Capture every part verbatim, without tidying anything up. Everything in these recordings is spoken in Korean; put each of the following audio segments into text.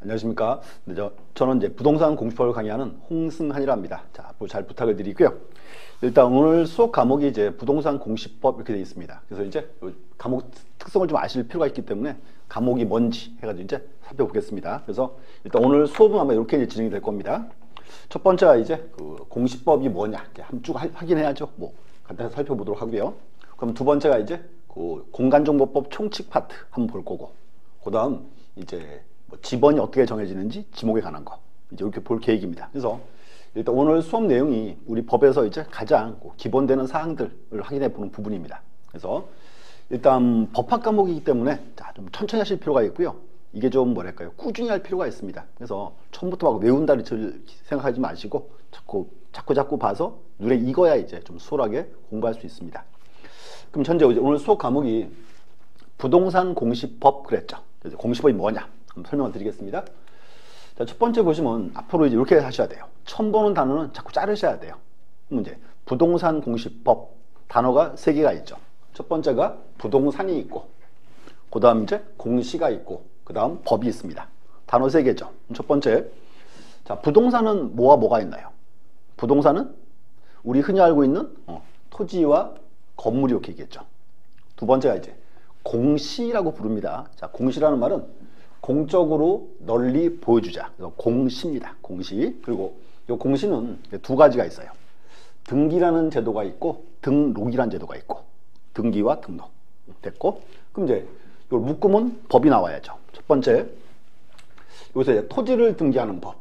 안녕하십니까. 네, 저, 저는 이제 부동산 공시법을 강의하는 홍승한이라 합니다. 자, 앞으로 잘 부탁을 드리고요. 일단 오늘 수업 과목이 이제 부동산 공시법 이렇게 되어 있습니다. 그래서 이제 과목 특성을 좀 아실 필요가 있기 때문에 과목이 뭔지 해가지고 이제 살펴보겠습니다. 그래서 일단 오늘 수업은 아마 이렇게 이제 진행이 될 겁니다. 첫 번째가 이제 그 공시법이 뭐냐 이렇게 한 쭉 확인해야죠. 뭐 간단히 살펴보도록 하고요. 그럼 두 번째가 이제 그 공간정보법 총칙 파트 한번 볼 거고, 그 다음 이제 뭐 지번이 어떻게 정해지는지 지목에 관한 거 이제 이렇게 볼 계획입니다. 그래서 일단 오늘 수업 내용이 우리 법에서 이제 가장 기본되는 사항들을 확인해 보는 부분입니다. 그래서 일단 법학 과목이기 때문에 자, 좀 천천히 하실 필요가 있고요. 이게 좀 뭐랄까요, 꾸준히 할 필요가 있습니다. 그래서 처음부터 막 외운다를 생각하지 마시고 자꾸 자꾸 자꾸 봐서 눈에 익어야 이제 좀 수월하게 공부할 수 있습니다. 그럼 현재 오늘 수업 과목이 부동산 공시법 그랬죠. 그래서 공시법이 뭐냐 한번 설명을 드리겠습니다. 자, 첫 번째 보시면 앞으로 이제 이렇게 하셔야 돼요. 처음 보는 단어는 자꾸 자르셔야 돼요. 그럼 이제 부동산 공시법 단어가 세 개가 있죠. 첫 번째가 부동산이 있고, 그 다음 이제 공시가 있고, 그 다음 법이 있습니다. 단어 세 개죠. 첫 번째, 자, 부동산은 뭐와 뭐가 있나요? 부동산은 우리 흔히 알고 있는 어, 토지와 건물이 이렇게 있겠죠. 두 번째가 이제 공시라고 부릅니다. 자, 공시라는 말은 공적으로 널리 보여주자. 그래서 공시입니다. 공시. 그리고 이 공시는 두 가지가 있어요. 등기라는 제도가 있고 등록이라는 제도가 있고, 등기와 등록 됐고, 그럼 이제 이걸 묶으면 법이 나와야죠. 첫 번째, 여기서 이제 토지를 등기하는 법.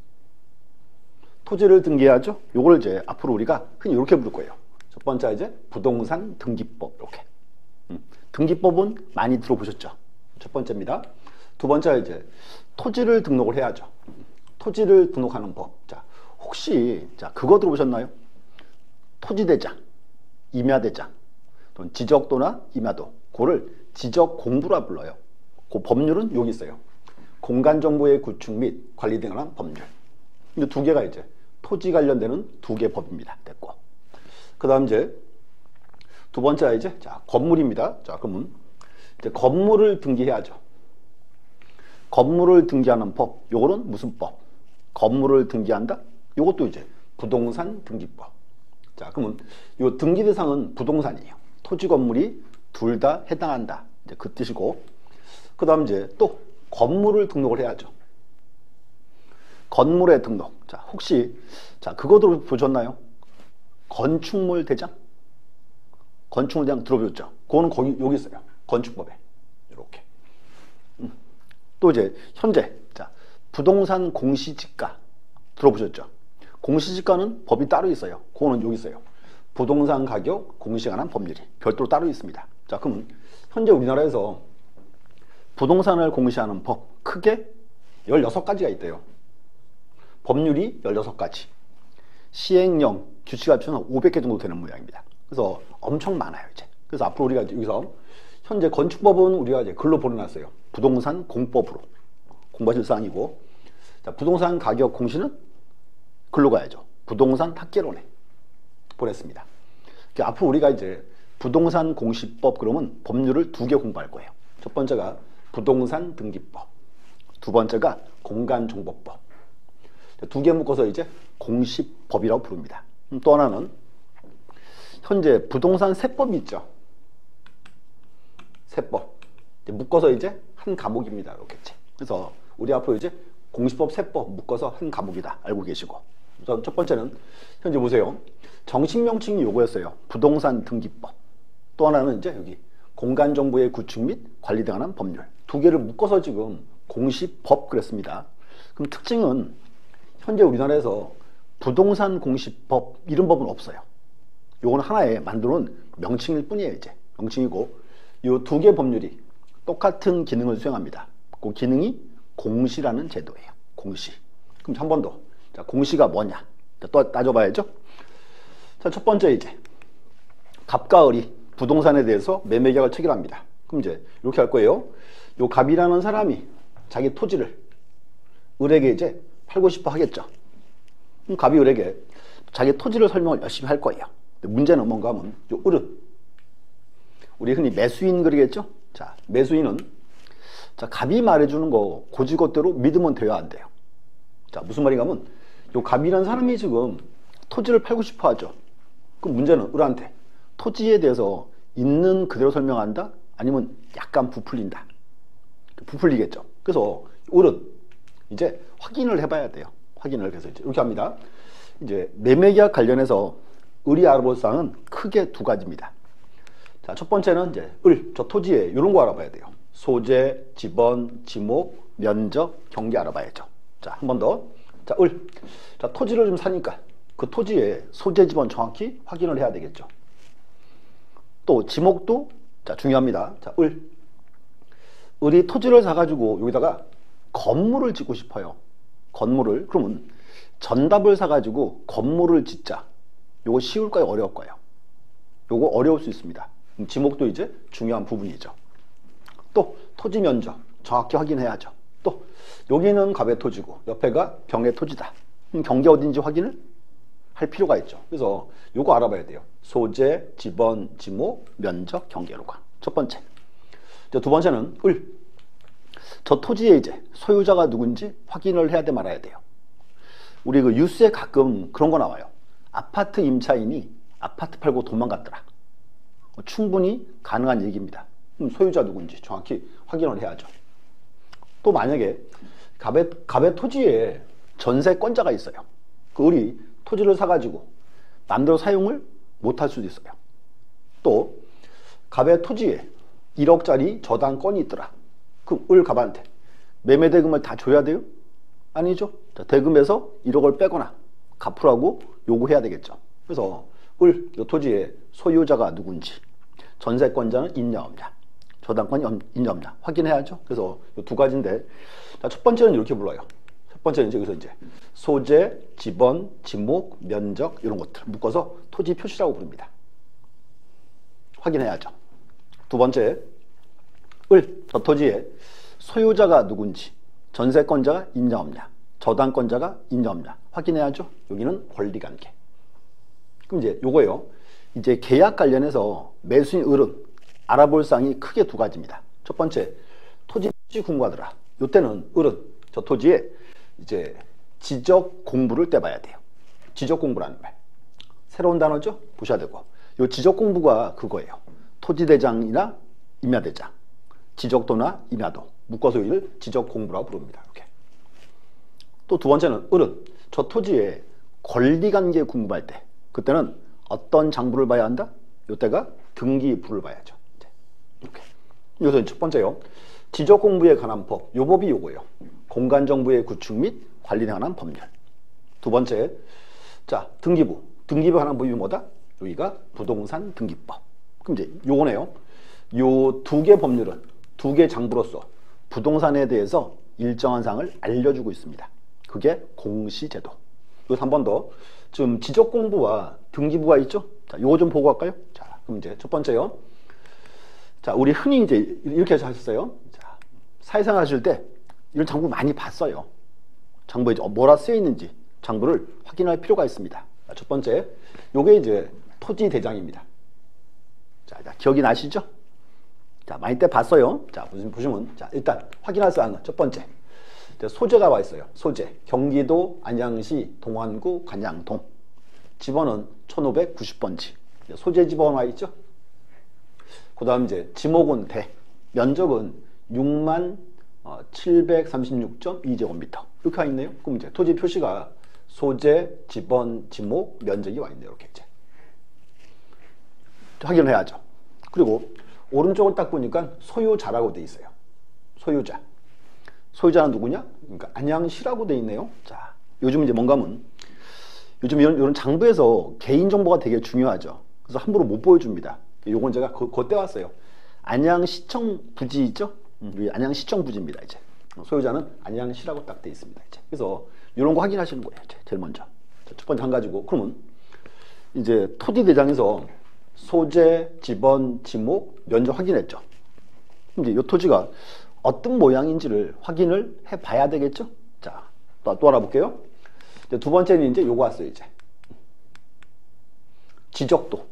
토지를 등기하죠. 요걸 이제 앞으로 우리가 흔히 이렇게 부를 거예요. 첫 번째 이제 부동산 등기법. 이렇게. 음, 등기법은 많이 들어보셨죠. 첫 번째입니다. 두 번째가 이제 토지를 등록을 해야죠. 토지를 등록하는 법. 자, 혹시 자 그거 들어보셨나요? 토지대장, 임야대장, 또는 지적도나 임야도, 그거를 지적공부라 불러요. 그 법률은 여기 있어요. 공간정보의 구축 및 관리 등을 한 법률. 이 두 개가 이제 토지 관련되는 두 개 법입니다. 됐고, 그 다음 이제 두 번째가 이제 자 건물입니다. 자, 그러면 이제 건물을 등기해야죠. 건물을 등기하는 법, 요거는 무슨 법? 건물을 등기한다? 요것도 이제 부동산 등기법. 자, 그러면 요 등기 대상은 부동산이에요. 토지 건물이 둘 다 해당한다. 이제 그 뜻이고, 그 다음 이제 또 건물을 등록을 해야죠. 건물의 등록. 자, 혹시 자 그거 들어보셨나요? 건축물 대장? 건축물 대장 들어보셨죠? 그거는 거기 여기 있어요. 건축법에 이렇게. 음. 또 이제 현재 자 부동산 공시지가 들어보셨죠? 공시지가는 법이 따로 있어요. 그거는 여기 있어요. 부동산 가격 공시에 관한 법률이 별도로 따로 있습니다. 자, 그럼 현재 우리나라에서 부동산을 공시하는 법 크게 열여섯 가지가 있대요. 법률이 열여섯 가지. 시행령, 규칙 합치면 오백 개 정도 되는 모양입니다. 그래서 엄청 많아요, 이제. 그래서 앞으로 우리가 여기서 현재 건축법은 우리가 이제 글로 보내놨어요. 부동산 공법으로 공부하실 사항이고, 자, 부동산 가격 공시는 글로 가야죠. 부동산 학개론에 보냈습니다. 그러니까 앞으로 우리가 이제 부동산 공시법 그러면 법률을 두 개 공부할 거예요. 첫 번째가 부동산 등기법, 두 번째가 공간정보법. 두 개 묶어서 이제 공시법이라고 부릅니다. 또 하나는 현재 부동산 세법이 있죠. 세법. 묶어서 이제 한 과목입니다. 이렇게. 그래서 우리 앞으로 이제 공시법 세법 묶어서 한 과목이다. 알고 계시고. 우선 첫 번째는 현재 보세요. 정식 명칭이 요거였어요. 부동산 등기법. 또 하나는 이제 여기 공간정보의 구축 및 관리 등에 관한 법률. 두 개를 묶어서 지금 공시법 그랬습니다. 그럼 특징은 현재 우리나라에서 부동산 공시법 이런 법은 없어요. 요거는 하나의 만드는 명칭일 뿐이에요. 이제 명칭이고, 요 두 개 법률이 똑같은 기능을 수행합니다. 그 기능이 공시라는 제도예요. 공시. 그럼 한 번 더. 자, 공시가 뭐냐? 또 따져봐야죠. 자, 첫 번째 이제 갑과 을이 부동산에 대해서 매매계약을 체결합니다. 그럼 이제 이렇게 할 거예요. 요 갑이라는 사람이 자기 토지를 을에게 이제 팔고 싶어 하겠죠. 그럼 갑이 을에게 자기 토지를 설명을 열심히 할 거예요. 근데 문제는 뭔가 하면 요 을은 우리 흔히 매수인 그러겠죠. 자, 매수인은 자, 갑이 말해주는 거 고지것대로 믿으면 돼요, 안 돼요? 자, 무슨 말인가 하면 요 갑이라는 사람이 지금 토지를 팔고 싶어 하죠. 그럼 문제는 을한테 토지에 대해서 있는 그대로 설명한다? 아니면 약간 부풀린다? 부풀리겠죠. 그래서 을은 이제 확인을 해봐야 돼요. 확인을 해서 이제 이렇게 합니다. 이제 매매계약 관련해서 을이 알아볼 사항은 크게 두 가지입니다. 자, 첫 번째는 이제 을, 저 토지에 이런 거 알아봐야 돼요. 소재, 지번, 지목, 면적, 경계 알아봐야죠. 자, 한 번 더. 자, 을. 자, 토지를 좀 사니까 그 토지에 소재, 지번 정확히 확인을 해야 되겠죠. 또 지목도 자, 중요합니다. 자, 을. 을이 토지를 사가지고 여기다가 건물을 짓고 싶어요. 건물을. 그러면 전답을 사가지고 건물을 짓자. 요거 쉬울까요? 어려울까요? 요거 어려울 수 있습니다. 지목도 이제 중요한 부분이죠. 또 토지 면적 정확히 확인해야죠. 또 여기는 갑의 토지고 옆에가 병의 토지다. 그럼 경계 어딘지 확인을 할 필요가 있죠. 그래서 요거 알아봐야 돼요. 소재, 지번, 지목, 면적, 경계로가. 첫 번째. 두 번째는 을. 저 토지에 이제 소유자가 누군지 확인을 해야 돼 말아야 돼요. 우리 그 뉴스에 가끔 그런 거 나와요. 아파트 임차인이 아파트 팔고 도망갔더라. 충분히 가능한 얘기입니다. 그럼 소유자 누군지 정확히 확인을 해야죠. 또 만약에 갑의, 갑의 토지에 전세권자가 있어요. 그 을이 토지를 사가지고 마음대로 사용을 못할 수도 있어요. 또 갑의 토지에 일억짜리 저당권이 있더라. 그럼 을 갑한테 매매 대금을 다 줘야 돼요? 아니죠. 자, 대금에서 일억을 빼거나 갚으라고 요구해야 되겠죠. 그래서 을, 이 토지의 소유자가 누군지, 전세권자는 있냐 없냐, 저당권이 있냐 없냐 확인해야죠. 그래서 이 두 가지인데, 자, 첫 번째는 이렇게 불러요. 첫 번째는 이제 여기서 이제 소재, 지번, 지목, 면적 이런 것들 묶어서 토지 표시라고 부릅니다. 확인해야죠. 두 번째, 을, 저 토지의 소유자가 누군지, 전세권자가 있냐 없냐, 저당권자가 있냐 없냐 확인해야죠. 여기는 권리관계. 그럼 이제 요거예요. 이제 계약 관련해서 매수인 을은 알아볼 사항이 크게 두 가지입니다. 첫 번째, 토지 표시 공부하더라. 요때는 을은 저 토지에 이제 지적 공부를 떼봐야 돼요. 지적 공부라는 말. 새로운 단어죠? 보셔야 되고. 요 지적 공부가 그거예요. 토지대장이나 임야대장, 지적도나 임야도 묶어서 이를 지적 공부라고 부릅니다. 이렇게. 또 두 번째는 을은 저 토지에 권리관계 궁금할 때 그때는 어떤 장부를 봐야 한다? 이때가 등기부를 봐야죠. 이렇게. 여기서 첫 번째요. 지적 공부에 관한 법. 요 법이 요거예요. 공간정보의 구축 및 관리에 관한 법률. 두 번째, 자 등기부. 등기부에 관한 법이 뭐다? 여기가 부동산 등기법. 그럼 이제 요거네요. 요 두 개 법률은 두 개 장부로서 부동산에 대해서 일정한 사항을 알려주고 있습니다. 그게 공시제도. 여기서 한 번 더. 지금 지적 공부와 등기부가 있죠? 자, 요거 좀 보고 갈까요? 자, 그럼 이제 첫 번째요. 자, 우리 흔히 이제 이렇게 하셨어요. 자, 사회생활 하실 때 이런 장부 많이 봤어요. 장부에 이제 뭐라 쓰여 있는지 장부를 확인할 필요가 있습니다. 자, 첫 번째, 요게 이제 토지 대장입니다. 자, 자, 기억이 나시죠? 자, 많이 때 봤어요. 자, 보시면, 자, 일단 확인할 사항은 첫 번째. 소재가 와 있어요. 소재. 경기도 안양시 동안구 관양동. 지번은 천오백구십 번지. 소재 지번 와 있죠? 그 다음 이제 지목은 대. 면적은 육만 칠백삼십육 점 이 제곱미터. 이렇게 와 있네요. 그럼 이제 토지 표시가 소재, 지번, 지목, 면적이 와 있네요. 이렇게 이제. 확인을 해야죠. 그리고 오른쪽을 딱 보니까 소유자라고 돼 있어요. 소유자. 소유자는 누구냐? 그러니까 안양시라고 돼 있네요. 자, 요즘 이제 뭔가 하면 요즘 이런, 이런 장부에서 개인정보가 되게 중요하죠. 그래서 함부로 못 보여줍니다. 요건 제가 그, 그때 왔어요. 안양시청 부지 있죠? 음, 안양시청 부지입니다. 이제 소유자는 안양시라고 딱 돼 있습니다. 이제 그래서 이런 거 확인하시는 거예요. 이제 제일 먼저. 자, 첫 번째 한 가지고. 그러면 이제 토지 대장에서 소재, 지번, 지목, 면적 확인했죠. 이제 이 토지가 어떤 모양인지를 확인을 해 봐야 되겠죠? 자, 또, 또 알아볼게요. 이제 두 번째는 이제 요거 왔어요, 이제. 지적도.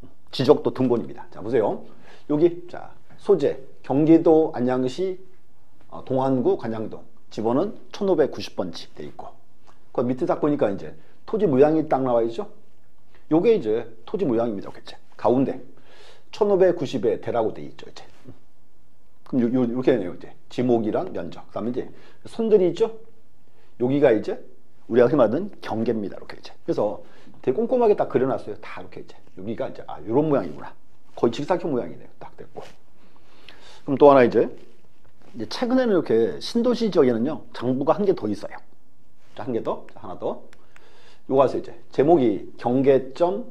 지적도 등본입니다. 자, 보세요. 여기, 자, 소재, 경기도 안양시 어, 동안구 관양동 집원은 천오백구십 번지 돼 있고 그 밑에 딱 보니까 이제 토지 모양이 딱 나와 있죠. 요게 이제 토지 모양입니다. 이렇게 가운데 천오백구십에 대라고 돼 있죠. 이제 그럼 요, 요, 이렇게 되네요. 이제 지목이랑 면적. 그다음에 이제 선들이 있죠. 여기가 이제 우리가 흔히 말하는 경계입니다. 이렇게 이제. 그래서 되게 꼼꼼하게 딱 그려놨어요. 다 이렇게 이제. 여기가 이제 아 이런 모양이구나. 거의 직사각 모양이네요. 딱 됐고. 그럼 또 하나 이제, 이제 최근에는 이렇게 신도시 지역에는요 장부가 한 개 더 있어요. 자, 한 개 더. 자, 하나 더. 요거 하세요. 이제 제목이 경계점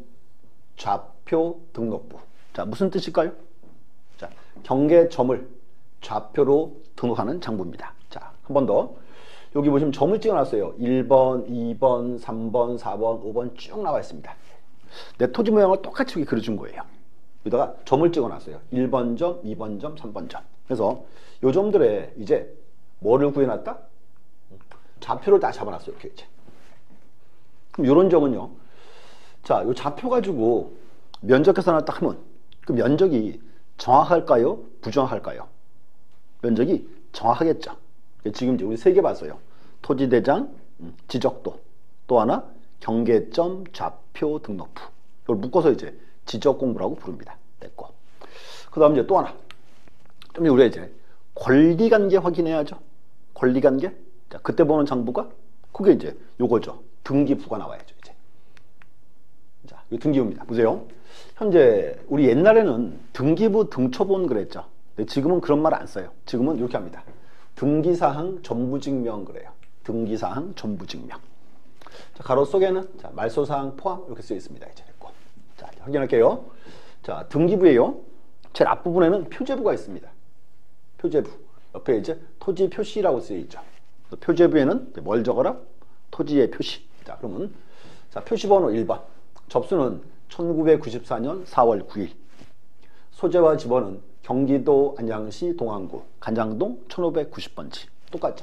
좌표 등록부. 자, 무슨 뜻일까요? 자, 경계점을 좌표로 등록하는 장부입니다. 자, 한 번 더. 여기 보시면 점을 찍어놨어요. 일 번, 이 번, 삼 번, 사 번, 오 번 쭉 나와 있습니다. 내 토지 모양을 똑같이 여기 그려준 거예요. 여기다가 점을 찍어놨어요. 일 번 점, 이 번 점, 삼 번 점. 그래서 요 점들에 이제 뭐를 구해놨다? 좌표를 다 잡아놨어요. 이렇게 이제. 그럼 요런 점은요. 자, 요 좌표 가지고 면적 계산을 딱 하면 그 면적이 정확할까요? 부정확할까요? 면적이 정확하겠죠. 지금 이제 우리 세 개 봤어요. 토지대장, 지적도, 또 하나 경계점, 좌표, 등록부. 이걸 묶어서 이제 지적공부라고 부릅니다. 됐고. 그 다음 이제 또 하나. 좀 우리가 이제 권리관계 확인해야죠. 권리관계. 자, 그때 보는 장부가 그게 이제 요거죠. 등기부가 나와야죠. 이제. 자, 이 등기부입니다. 보세요. 현재 우리 옛날에는 등기부 등초본 그랬죠. 근데 지금은 그런 말 안 써요. 지금은 이렇게 합니다. 등기사항 전부증명 그래요. 등기사항 전부증명. 자, 가로 속에는 자, 말소사항 포함 이렇게 쓰여 있습니다. 이제 됐고. 자, 확인할게요. 자, 등기부에요. 제일 앞부분에는 표제부가 있습니다. 표제부. 옆에 이제 토지 표시라고 쓰여 있죠. 표제부에는 뭘 적어라? 토지의 표시. 자, 그러면 자, 표시번호 일 번. 접수는 천구백구십사 년 사월 구일. 소재와 집원은 경기도 안양시 동안구 간장동 천오백구십 번지. 똑같죠.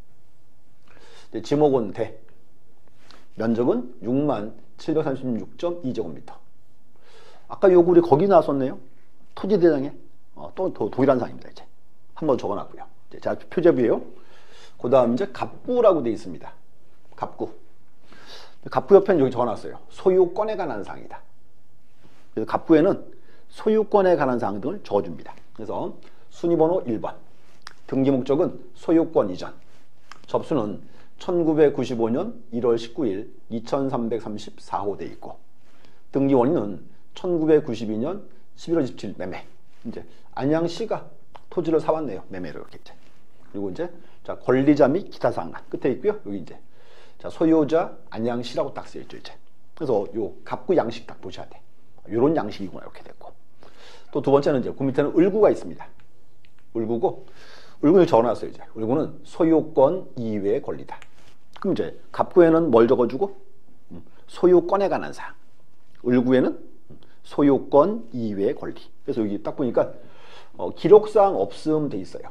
지목은 대. 면적은 육만 칠백삼십육 점 이 제곱미터. 아까 요거 우리 거기 나왔었네요. 토지대장에 어, 또 동일한 사항입니다. 이제 한번 적어놨고요. 이제 자, 표제부예요. 그 다음 이제 갑구라고 되어 있습니다. 갑구. 갑구 옆에는 여기 적어놨어요. 소유권에 관한 사항이다. 그래서 갑구에는 소유권에 관한 사항 등을 적어줍니다. 그래서 순위번호 일 번. 등기 목적은 소유권 이전. 접수는 천구백구십오 년 일월 십구일 이천삼백삼십사 호 돼 있고 등기 원인은 천구백구십이 년 십일월 이십칠일 매매. 이제 안양시가 토지를 사왔네요. 매매를 이렇게 이제. 그리고 이제 자 권리자 및 기타 사항 끝에 있고요. 여기 이제 자 소유자 안양시라고 딱 쓰여 있죠. 이제. 그래서 요 갑구 양식 딱 보셔야 돼. 요런 양식이구나 이렇게 됐고. 또 두 번째는 이제 그 밑에는 을구가 있습니다. 을구고 을구를 적어놨어요. 이제 을구는 소유권 이외의 권리다. 그럼 이제 갑구에는 뭘 적어주고 소유권에 관한 사항. 을구에는 소유권 이외의 권리. 그래서 여기 딱 보니까 어, 기록사항 없음 돼 있어요.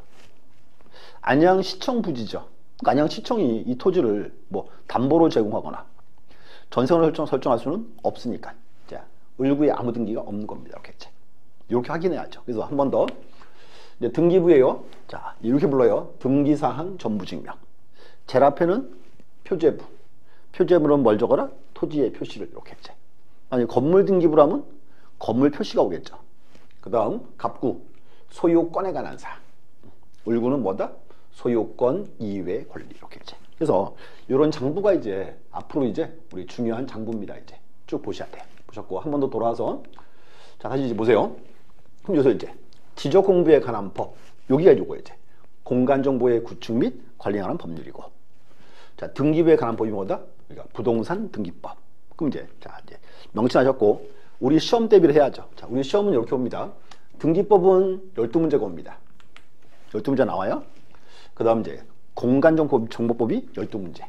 안양시청 부지죠. 그러니까 안양시청이 이 토지를 뭐 담보로 제공하거나 전세권을 설정, 설정할 수는 없으니까. 자, 을구에 아무 등기가 없는 겁니다. 이렇게 이제. 이렇게 확인해야죠. 그래서 한 번 더. 이제 등기부예요. 자, 이렇게 불러요. 등기사항 전부증명. 제일 앞에는 표제부. 표제부는 뭘 적어라? 토지의 표시를 이렇게 이제. 아니, 건물 등기부라면 건물 표시가 오겠죠. 그 다음, 갑구. 소유권에 관한 사항. 을구는 뭐다? 소유권 이외의 권리. 이렇게 이제. 그래서 이런 장부가 이제 앞으로 이제 우리 중요한 장부입니다. 이제 쭉 보셔야 돼요. 보셨고, 한 번 더 돌아와서. 자, 다시 이제 보세요. 그럼 여기서 이제 지적 공부에 관한 법. 여기가 요거 이제 공간 정보의 구축 및 관리에 관한 법률이고. 자, 등기부에 관한 법이 뭐다? 그러니까 부동산 등기법. 그럼 이제 자, 이제 명칭하셨고 우리 시험 대비를 해야죠. 자, 우리 시험은 이렇게 옵니다. 등기법은 열두 문제가 옵니다. 열두 문제 나와요. 그다음 이제 공간 정보 정보법이 열두 문제.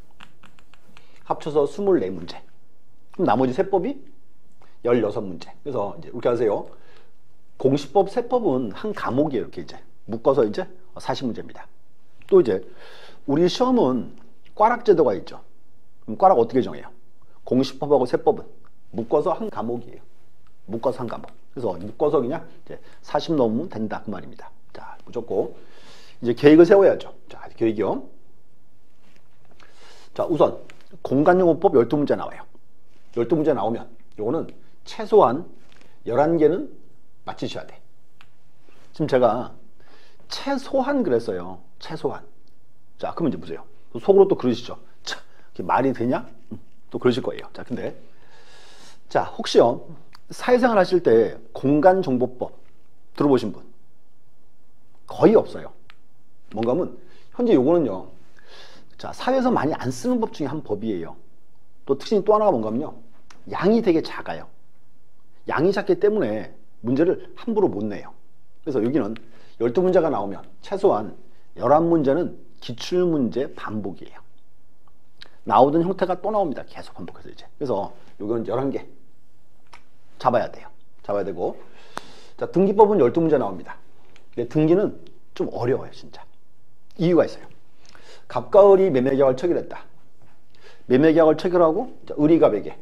합쳐서 이십사 문제. 그럼 나머지 세법이 열여섯 문제. 그래서 이제 이렇게 하세요. 공시법, 세법은 한 과목이에요. 이렇게 이제 묶어서 이제 사십 문제입니다. 또 이제 우리 시험은 꽈락 제도가 있죠. 그럼 꽈락 어떻게 정해요? 공시법하고 세법은 묶어서 한 과목이에요. 묶어서 한 과목. 그래서 묶어서 그냥 이제 사십 넘으면 된다 그 말입니다. 자, 무조건 이제 계획을 세워야죠. 자, 계획이요. 자, 우선 공간용어법 열두 문제 나와요. 열두 문제 나오면 요거는 최소한 열한 개는 맞히셔야 돼. 지금 제가 최소한 그랬어요. 최소한. 자, 그러면 이제 보세요. 속으로 또 그러시죠. 차, 이게 말이 되냐? 또 그러실 거예요. 자, 근데 자, 혹시요 사회생활 하실 때 공간정보법 들어보신 분 거의 없어요. 뭔가 하면 현재 요거는요, 자, 사회에서 많이 안 쓰는 법 중에 한 법이에요. 또 특징이 또 하나가 뭔가 하면요, 양이 되게 작아요. 양이 작기 때문에 문제를 함부로 못 내요. 그래서 여기는 열두 문제가 나오면 최소한 열한 문제는 기출문제 반복이에요. 나오던 형태가 또 나옵니다. 계속 반복해서 이제. 그래서 이건 열한 개 잡아야 돼요. 잡아야 되고. 자, 등기법은 열두 문제 나옵니다. 근데 등기는 좀 어려워요, 진짜. 이유가 있어요. 갑과 을이 매매계약을 체결했다. 매매계약을 체결하고 을이갑에게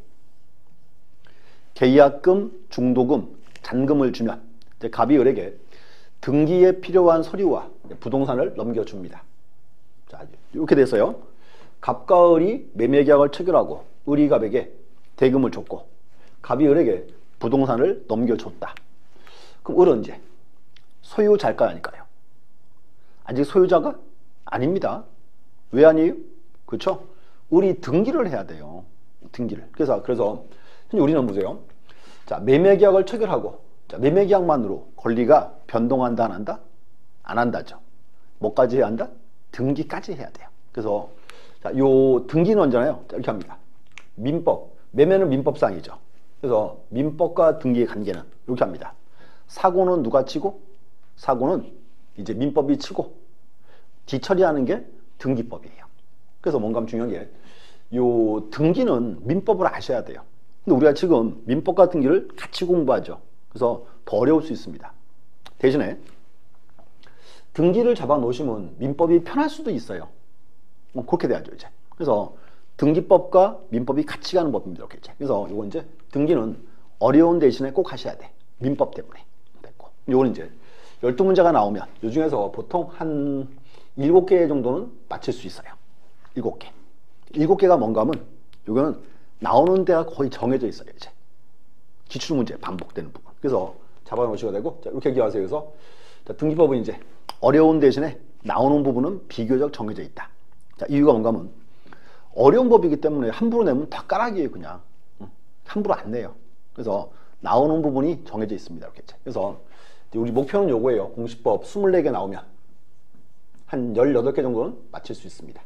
계약금, 중도금, 잔금을 주면 이제 갑이 을에게 등기에 필요한 서류와 부동산을 넘겨줍니다. 자, 이렇게 됐어요. 갑과 을이 매매계약을 체결하고 을이 갑에게 대금을 줬고 갑이 을에게 부동산을 넘겨줬다. 그럼 을은 이제 소유자일까요, 아닐까요? 아직 소유자가 아닙니다. 왜 아니에요? 그렇죠? 을이 등기를 해야 돼요. 등기를. 그래서 그래서 현재 우리는 보세요. 자, 매매계약을 체결하고 자, 매매계약만으로 권리가 변동한다, 안 한다? 안 한다죠. 뭐까지 해야 한다? 등기까지 해야 돼요. 그래서 자, 요 등기는 언제나요? 자, 이렇게 합니다. 민법, 매매는 민법상이죠. 그래서 민법과 등기의 관계는 이렇게 합니다. 사고는 누가 치고? 사고는 이제 민법이 치고 뒤처리하는 게 등기법이에요. 그래서 뭔가 중요한 게 요 등기는 민법을 아셔야 돼요. 근데 우리가 지금 민법과 등기를 같이 공부하죠. 그래서 더 어려울 수 있습니다. 대신에 등기를 잡아 놓으시면 민법이 편할 수도 있어요. 뭐 그렇게 돼야죠, 이제. 그래서 등기법과 민법이 같이 가는 법입니다. 이렇게 이제. 그래서 이건 이제 등기는 어려운 대신에 꼭 하셔야 돼. 민법 때문에. 됐고. 요거는 이제 열두 문제가 나오면 요 중에서 보통 한 일곱 개 정도는 맞힐 수 있어요. 일곱 개. 일곱 개가 뭔가 하면 요거는 나오는 데가 거의 정해져 있어요, 이제. 기출문제 반복되는 부분. 그래서 잡아놓으셔야 되고, 자, 이렇게 기하세요. 그래서 자, 등기법은 이제 어려운 대신에 나오는 부분은 비교적 정해져 있다. 자, 이유가 뭔가 하면 어려운 법이기 때문에 함부로 내면 다 까락이에요, 그냥. 응. 함부로 안 내요. 그래서 나오는 부분이 정해져 있습니다. 이렇게. 그래서 우리 목표는 요거예요. 공시법 이십사 개 나오면 한 열여덟 개 정도는 맞힐 수 있습니다.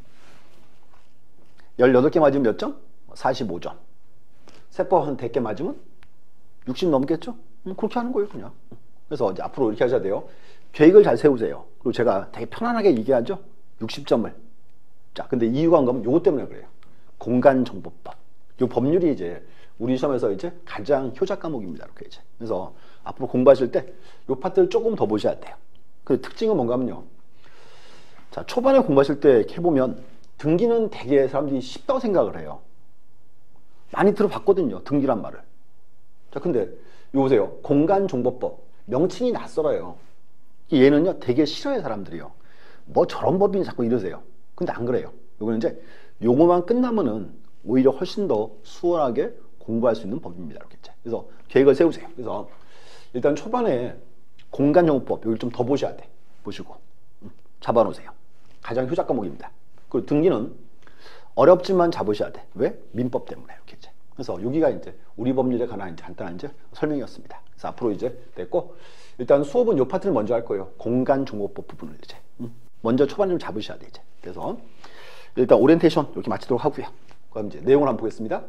열여덟 개 맞으면 몇 점? 사십오 점. 세법 한 백 개 맞으면 육십 넘겠죠? 음, 그렇게 하는 거예요, 그냥. 그래서 이제 앞으로 이렇게 하셔야 돼요. 계획을 잘 세우세요. 그리고 제가 되게 편안하게 얘기하죠? 육십 점을. 자, 근데 이유가 뭔가 요거 때문에 그래요. 공간정보법. 요 법률이 이제 우리 시험에서 이제 가장 효자 과목입니다. 이렇게 이제. 그래서 앞으로 공부하실 때 요 파트를 조금 더 보셔야 돼요. 그 특징은 뭔가 하면요. 자, 초반에 공부하실 때 해보면 등기는 되게 사람들이 쉽다고 생각을 해요. 많이 들어봤거든요. 등기란 말을. 자, 근데 요 보세요. 공간정보법. 명칭이 낯설어요. 얘는요, 되게 싫어요, 사람들이요. 뭐 저런 법이니 자꾸 이러세요. 근데 안 그래요. 요거는 이제 요거만 끝나면은 오히려 훨씬 더 수월하게 공부할 수 있는 법입니다. 이렇게. 그래서 계획을 세우세요. 그래서 일단 초반에 공간정보법 여기 좀 더 보셔야 돼. 보시고 음, 잡아놓으세요. 가장 효자 과목입니다. 그리고 등기는 어렵지만 잡으셔야 돼. 왜? 민법 때문에 이렇게 이제. 그래서 여기가 이제 우리 법률에 관한 이제 간단한 이제 설명이었습니다. 그래서 앞으로 이제 됐고 일단 수업은 요 파트를 먼저 할 거예요. 공간정보법 부분을 이제 음, 먼저 초반 좀 잡으셔야 돼 이제. 그래서 일단 오리엔테이션 이렇게 마치도록 하고요. 그럼 이제 내용을 한번 보겠습니다.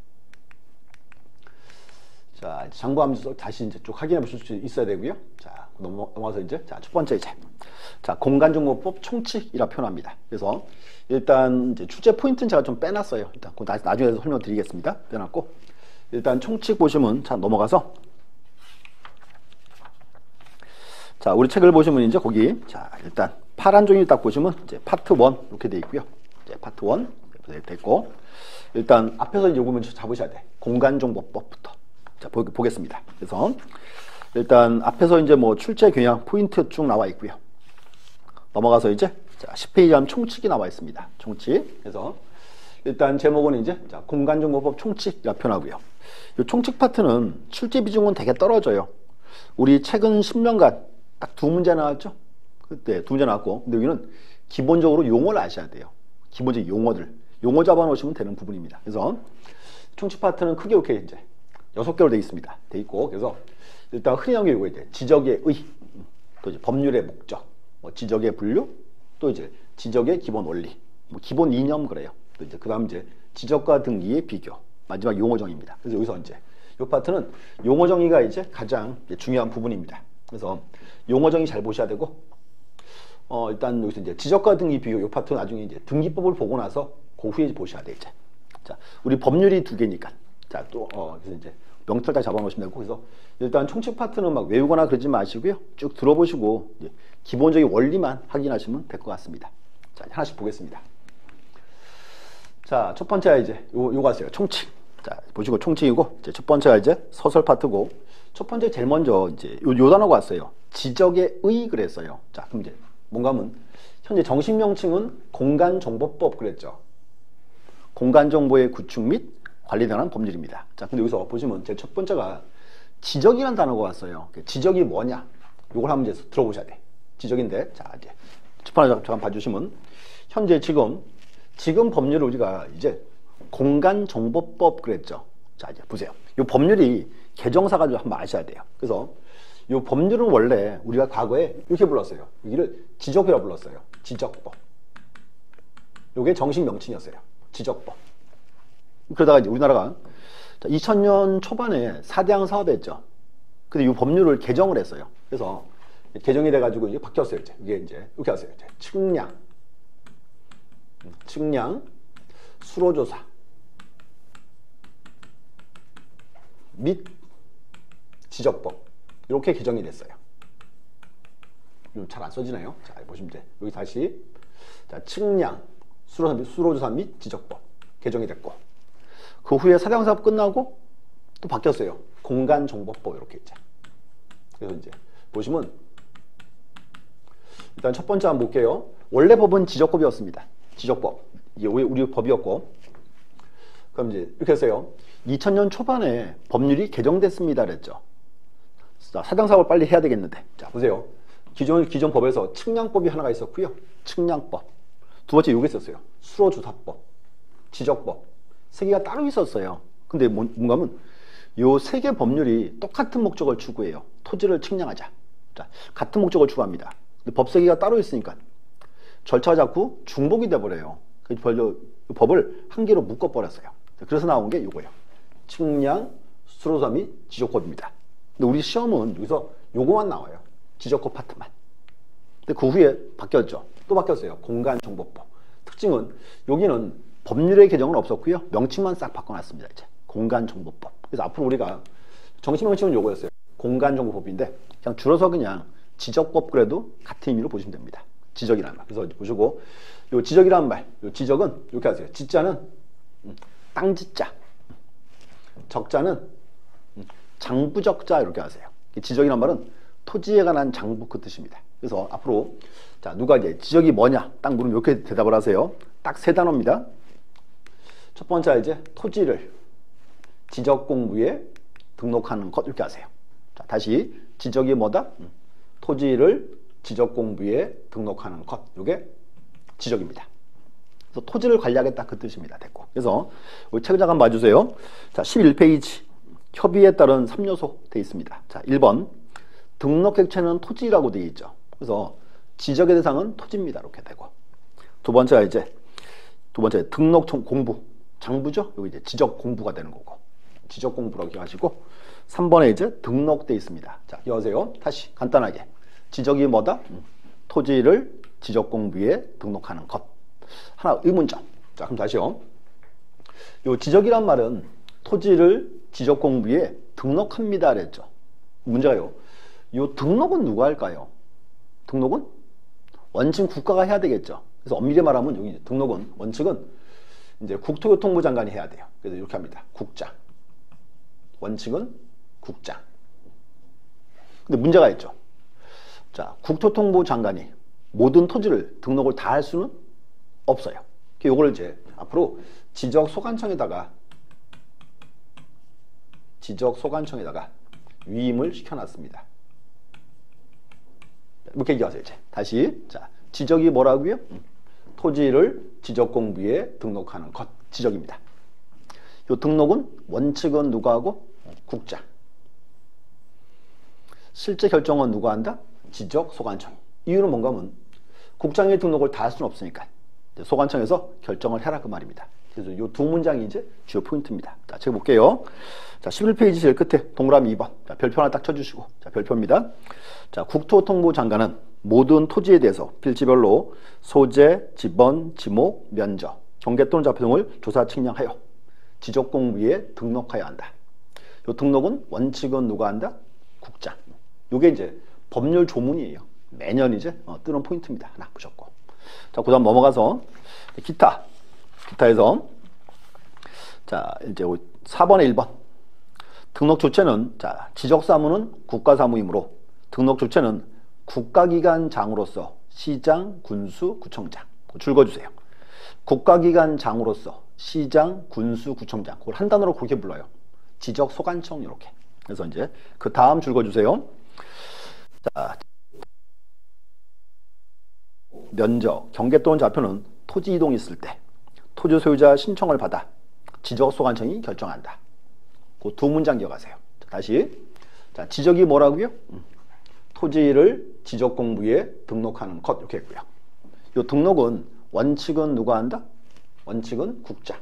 자, 이제 장부함수 다시 이제 쭉 확인해 보실 수 있어야 되고요. 자, 넘어가서 이제 자, 첫 번째 이제 자, 공간정보법 총칙이라 표현합니다. 그래서 일단 이제 출제 포인트는 제가 좀 빼놨어요. 일단 그 나중에 설명드리겠습니다. 빼놨고 일단 총칙 보시면 자, 넘어가서 자, 우리 책을 보시면 이제 거기 자, 일단 파란 종이 딱 보시면 이제 파트 일 이렇게 돼 있고요. 이제 파트 일 됐고 일단 앞에서 이제 요거는 잡으셔야 돼. 공간정보법부터. 자, 보, 보겠습니다. 그래서 일단 앞에서 이제 뭐 출제 경향 포인트 쭉 나와 있고요. 넘어가서 이제 자, 십 페이지 하면 총칙이 나와 있습니다. 총칙. 그래서 일단 제목은 이제 자, 공간정보법 총칙이라 표현하고요. 이 총칙 파트는 출제 비중은 되게 떨어져요. 우리 최근 십 년간 딱 두 문제 나왔죠. 그때 두 문제 나왔고, 근데 여기는 기본적으로 용어를 아셔야 돼요. 기본적인 용어들, 용어 잡아 놓으시면 되는 부분입니다. 그래서 총칙 파트는 크게 이렇게 이제 여섯 개로 되어 있습니다. 돼 있고, 그래서 일단 흔히 나오는 게 이거 이제 지적의 의, 또 이제 법률의 목적, 뭐 지적의 분류, 또 이제 지적의 기본 원리, 뭐 기본 이념 그래요. 또 이제 그다음 이제 지적과 등기의 비교, 마지막 용어 정의입니다. 그래서 여기서 이제 이 파트는 용어 정의가 이제 가장 이제 중요한 부분입니다. 그래서 용어 정의 잘 보셔야 되고, 어 일단 여기서 이제 지적과 등기 비교 이 파트 나중에 이제 등기법을 보고 나서 그 후에 보셔야 돼 이제. 자, 우리 법률이 두 개니까. 자, 또 어 그래서 이제 명철까지 잡아놓으시면 되고, 그래서 일단 총칙 파트는 막 외우거나 그러지 마시고요. 쭉 들어보시고 이제 기본적인 원리만 확인하시면 될 것 같습니다. 자, 하나씩 보겠습니다. 자, 첫 번째가 이제 요, 요거 하세요. 총칙. 자, 보시고 총칙이고, 이제 첫 번째가 이제 서술 파트고, 첫 번째 제일 먼저 이제 요, 요 단어가 왔어요. 지적의 의 그랬어요. 자, 그럼 이제 뭔가 하면 현재 정식 명칭은 공간정보법 그랬죠. 공간정보의 구축 및 관리에 관한 법률입니다. 자, 근데 여기서 보시면 제 첫 번째가 지적이라는 단어가 왔어요. 지적이 뭐냐? 요걸 한번 이제 들어보셔야 돼. 지적인데, 자, 이제 첫 번째 잠깐 봐주시면, 현재 지금 지금 법률을 우리가 이제 공간정보법 그랬죠. 자, 이제 보세요. 이 법률이 개정사가 좀 한번 아셔야 돼요. 그래서 이 법률은 원래 우리가 과거에 이렇게 불렀어요. 여기를 지적이라고 불렀어요. 지적법. 이게 정식 명칭이었어요. 지적법. 그러다가 이제 우리나라가 이천 년 초반에 사대강 사업했죠. 근데 이 법률을 개정을 했어요. 그래서 개정이 돼가지고 이제 바뀌었어요. 이제 이게 이제 이렇게 하세요. 이제 측량, 측량, 수로조사 및 지적법 이렇게 개정이 됐어요. 잘 안 써지나요? 자, 보시면 이제 여기 다시 자, 측량, 수로, 수로조사 및 지적법 개정이 됐고, 그 후에 사대강 사업 끝나고 또 바뀌었어요. 공간정보법 이렇게 이제. 그래서 이제 보시면 일단 첫 번째 한번 볼게요. 원래 법은 지적법이었습니다. 지적법. 이게 우리 법이었고, 그럼 이제 이렇게 했어요. 이천 년 초반에 법률이 개정됐습니다 그랬죠. 자, 사대강 사업을 빨리 해야 되겠는데, 자 보세요. 기존 기존 법에서 측량법이 하나가 있었고요. 측량법. 두 번째 요게 있었어요. 수로조사법, 지적법. 세 개가 따로 있었어요. 근데 뭔가 하면 요 세 개 법률이 똑같은 목적을 추구해요. 토지를 측량하자. 자, 같은 목적을 추구합니다. 근데 법 세 개가 따로 있으니까 절차가 자꾸 중복이 돼버려요. 그래서 법을 한 개로 묶어버렸어요. 그래서 나온 게 요거예요. 측량, 수로조사 및 지적법입니다. 근데 우리 시험은 여기서 요거만 나와요. 지적법 파트만. 근데 그 후에 바뀌었죠. 또 바뀌었어요. 공간정보법. 특징은 여기는 법률의 개정은 없었고요. 명칭만 싹 바꿔놨습니다. 이제 공간정보법. 그래서 앞으로 우리가 정식 명칭은 요거였어요. 공간정보법인데 그냥 줄여서 그냥 지적법 그래도 같은 의미로 보시면 됩니다. 지적이라는 말. 그래서 보시고 요 지적이라는 말, 요 지적은 이렇게 하세요. 지자는 땅지자, 적자는 장부적자 이렇게 하세요. 지적이란 말은 토지에 관한 장부 그 뜻입니다. 그래서 앞으로 자 누가 이제 지적이 뭐냐 딱 물으면 이렇게 대답을 하세요. 딱 세 단어입니다. 첫 번째 이제 토지를 지적공부에 등록하는 것 이렇게 하세요. 자 다시 지적이 뭐다? 토지를 지적공부에 등록하는 것 이게 지적입니다. 그래서 토지를 관리하겠다 그 뜻입니다. 됐고. 그래서 우리 책 잠깐 봐주세요. 자 십일 페이지 협의에 따른 삼 요소 되어 있습니다. 자 일 번 등록 객체는 토지라고 되어 있죠. 그래서 지적의 대상은 토지입니다. 이렇게 되고, 두 번째가 이제 두 번째 등록 공부 장부죠. 여기 이제 지적 공부가 되는 거고, 지적 공부라고 기억하시고, 삼 번에 이제 등록되어 있습니다. 자 기억하세요. 다시 간단하게 지적이 뭐다? 음, 토지를 지적 공부에 등록하는 것. 하나 의문점. 자 그럼 다시요. 요 지적이란 말은 토지를 지적 공부에 등록합니다 그랬죠. 문제가요. 요 등록은 누가 할까요? 등록은 원칙 국가가 해야 되겠죠. 그래서 엄밀히 말하면 여기 등록은 원칙은 이제 국토교통부 장관이 해야 돼요. 그래서 이렇게 합니다. 국장. 원칙은 국장. 근데 문제가 있죠. 자, 국토통부 장관이 모든 토지를 등록을 다 할 수는 없어요. 요걸 이제 앞으로 지적소관청에다가 지적소관청에다가 위임을 시켜놨습니다. 이렇게 얘기하세요. 이제 다시 자 지적이 뭐라고요? 토지를 지적공부에 등록하는 것 지적입니다. 이 등록은 원칙은 누가 하고? 국장. 실제 결정은 누가 한다? 지적소관청이. 이유는 뭔가 하면 국장의 등록을 다 할 수는 없으니까 소관청에서 결정을 해라 그 말입니다. 그래서 이 두 문장이 이제 주요 포인트입니다. 자, 제가 볼게요. 자, 십일 페이지 제일 끝에 동그라미 이 번. 자, 별표 하나 딱 쳐주시고. 자, 별표입니다. 자, 국토통보 장관은 모든 토지에 대해서 필지별로 소재, 지번, 지목, 면적, 경계 또는 좌표 등을 조사 측량하여 지적공부에 등록하여야 한다. 이 등록은 원칙은 누가 한다? 국장. 이게 이제 법률 조문이에요. 매년 이제 어, 뜨는 포인트입니다. 하나 보셨고. 자, 그 다음 넘어가서 기타. 기타에서 자, 이제 사 번에 일 번. 등록 주체는 자, 지적사무는 국가사무이므로 등록 주체는 국가기관장으로서 시장, 군수, 구청장. 줄거주세요. 국가기관장으로서 시장, 군수, 구청장. 그걸 한 단어로 그렇게 불러요. 지적소관청 이렇게. 그래서 이제 그 다음 줄거주세요. 자, 면적, 경계 또는 좌표는 토지 이동이 있을 때 토지 소유자 신청을 받아 지적소관청이 결정한다. 그 두 문장 기억하세요. 자, 다시 자, 지적이 뭐라고요? 음. 토지를 지적공부에 등록하는 것 이렇게 했고요. 이 등록은 원칙은 누가 한다? 원칙은 국장.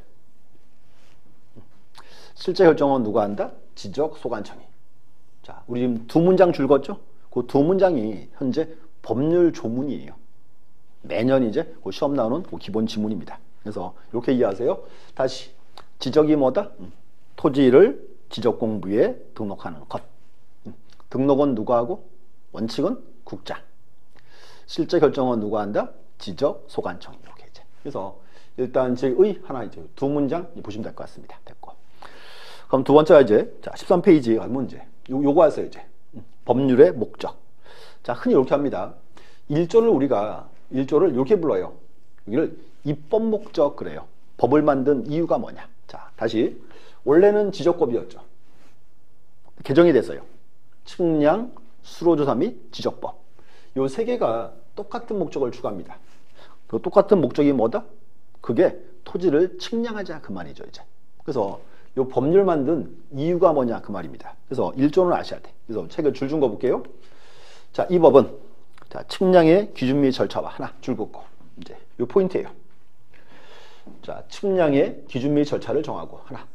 실제 결정은 누가 한다? 지적소관청이. 자, 우리 지금 두 문장 줄었죠? 그 두 문장이 현재 법률 조문이에요. 매년 이제 그 시험 나오는 그 기본 지문입니다. 그래서 이렇게 이해하세요. 다시 지적이 뭐다? 음. 토지를 지적공부에 등록하는 것. 음. 등록은 누가 하고? 원칙은 국장. 실제 결정은 누가 한다? 지적소관청 이렇게 이제. 그래서 일단 제의 하나 이제 두 문장 보시면 될 것 같습니다. 됐고. 그럼 두 번째가 이제 자 십삼 페이지 문제. 요, 요거 하세요 이제. 음. 법률의 목적. 자, 흔히 이렇게 합니다. 일조를 우리가 일조를 이렇게 불러요. 여기를 입법 목적 그래요. 법을 만든 이유가 뭐냐. 자, 다시 원래는 지적법이었죠. 개정이 됐어요. 측량, 수로조사 및 지적법. 요 세 개가 똑같은 목적을 추구합니다. 그 똑같은 목적이 뭐다? 그게 토지를 측량하자 그 말이죠 이제. 그래서 요 법률 만든 이유가 뭐냐 그 말입니다. 그래서 일조는 아셔야 돼. 그래서 책을 줄 준 거 볼게요. 자, 이 법은 자, 측량의 기준 및 절차와 하나 줄 긋고 이제 요 포인트예요. 자, 측량의 기준 및 절차를 정하고 하나.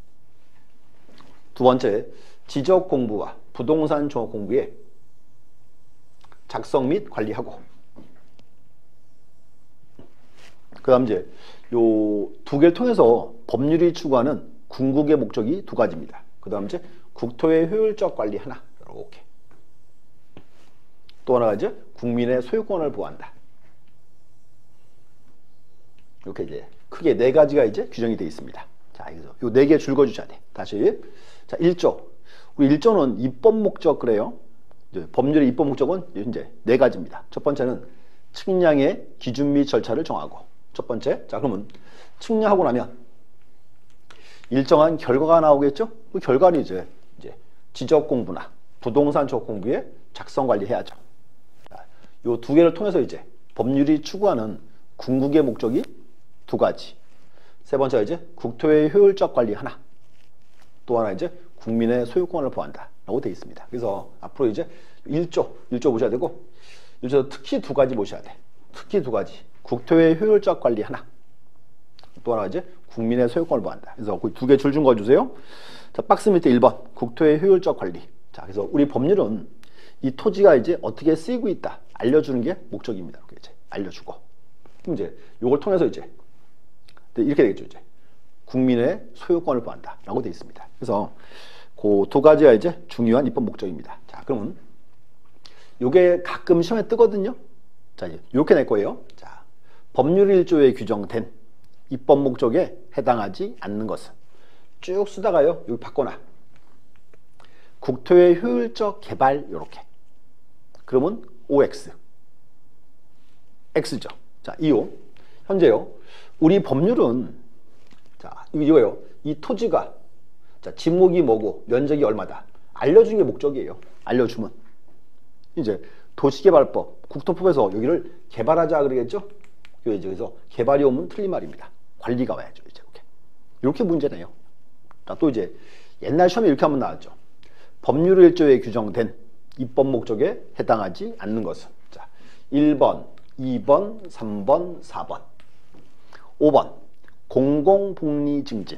두 번째, 지적 공부와 부동산 종합 공부의 작성 및 관리하고. 그 다음 이제 요 두 개를 통해서 법률이 추구하는 궁극의 목적이 두 가지입니다. 그 다음 이제 국토의 효율적 관리 하나. 이렇게. 또 하나가 이제 국민의 소유권을 보호한다. 이렇게 이제 크게 네 가지가 이제 규정이 되어 있습니다. 자, 여기서 요 네 개 줄 그어주셔야 돼. 다시. 자, 일조. 우리 일조는 입법 목적 그래요. 이제 법률의 입법 목적은 이제 네 가지입니다. 첫 번째는 측량의 기준 및 절차를 정하고. 첫 번째. 자, 그러면 측량하고 나면 일정한 결과가 나오겠죠? 그 결과는 이제, 이제 지적 공부나 부동산 조합 공부에 작성 관리해야죠. 요 두 개를 통해서 이제 법률이 추구하는 궁극의 목적이 두 가지. 세 번째가 이제 국토의 효율적 관리 하나. 또 하나 이제 국민의 소유권을 보호한다. 라고 되어 있습니다. 그래서 앞으로 이제 일조, 일조 보셔야 되고, 일조 특히 두 가지 보셔야 돼. 특히 두 가지. 국토의 효율적 관리 하나. 또 하나 이제 국민의 소유권을 보호한다. 그래서 그 두 개 줄 준 거 주세요. 자, 박스 밑에 일 번. 국토의 효율적 관리. 자, 그래서 우리 법률은 이 토지가 이제 어떻게 쓰이고 있다. 알려주는 게 목적입니다. 이렇게 이제 알려주고. 그럼 이제 요걸 통해서 이제 이렇게 되겠죠. 이제 국민의 소유권을 보호한다. 라고 되어 있습니다. 그래서 그 두 가지가 이제 중요한 입법 목적입니다. 자, 그러면 요게 가끔 시험에 뜨거든요. 자, 이제 이렇게 낼 거예요. 자, 법률 일조에 규정된 입법 목적에 해당하지 않는 것은 쭉 쓰다가요. 여기 바꿔놔. 국토의 효율적 개발 요렇게. 그러면 오엑스. X죠. 자, 이요. 현재요. 우리 법률은 자, 이거요. 이 토지가 자, 지목이 뭐고 면적이 얼마다. 알려주는 게 목적이에요. 알려주면. 이제 도시개발법, 국토법에서 여기를 개발하자 그러겠죠? 그래서 개발이 오면 틀린 말입니다. 관리가 와야죠. 이제 이렇게. 이렇게 문제네요. 자, 또 이제 옛날 시험에 이렇게 한번 나왔죠. 법률 일 조에 규정된 입법 목적에 해당하지 않는 것은 자, 일 번, 이 번, 삼 번, 사 번. 오 번 공공복리 증진.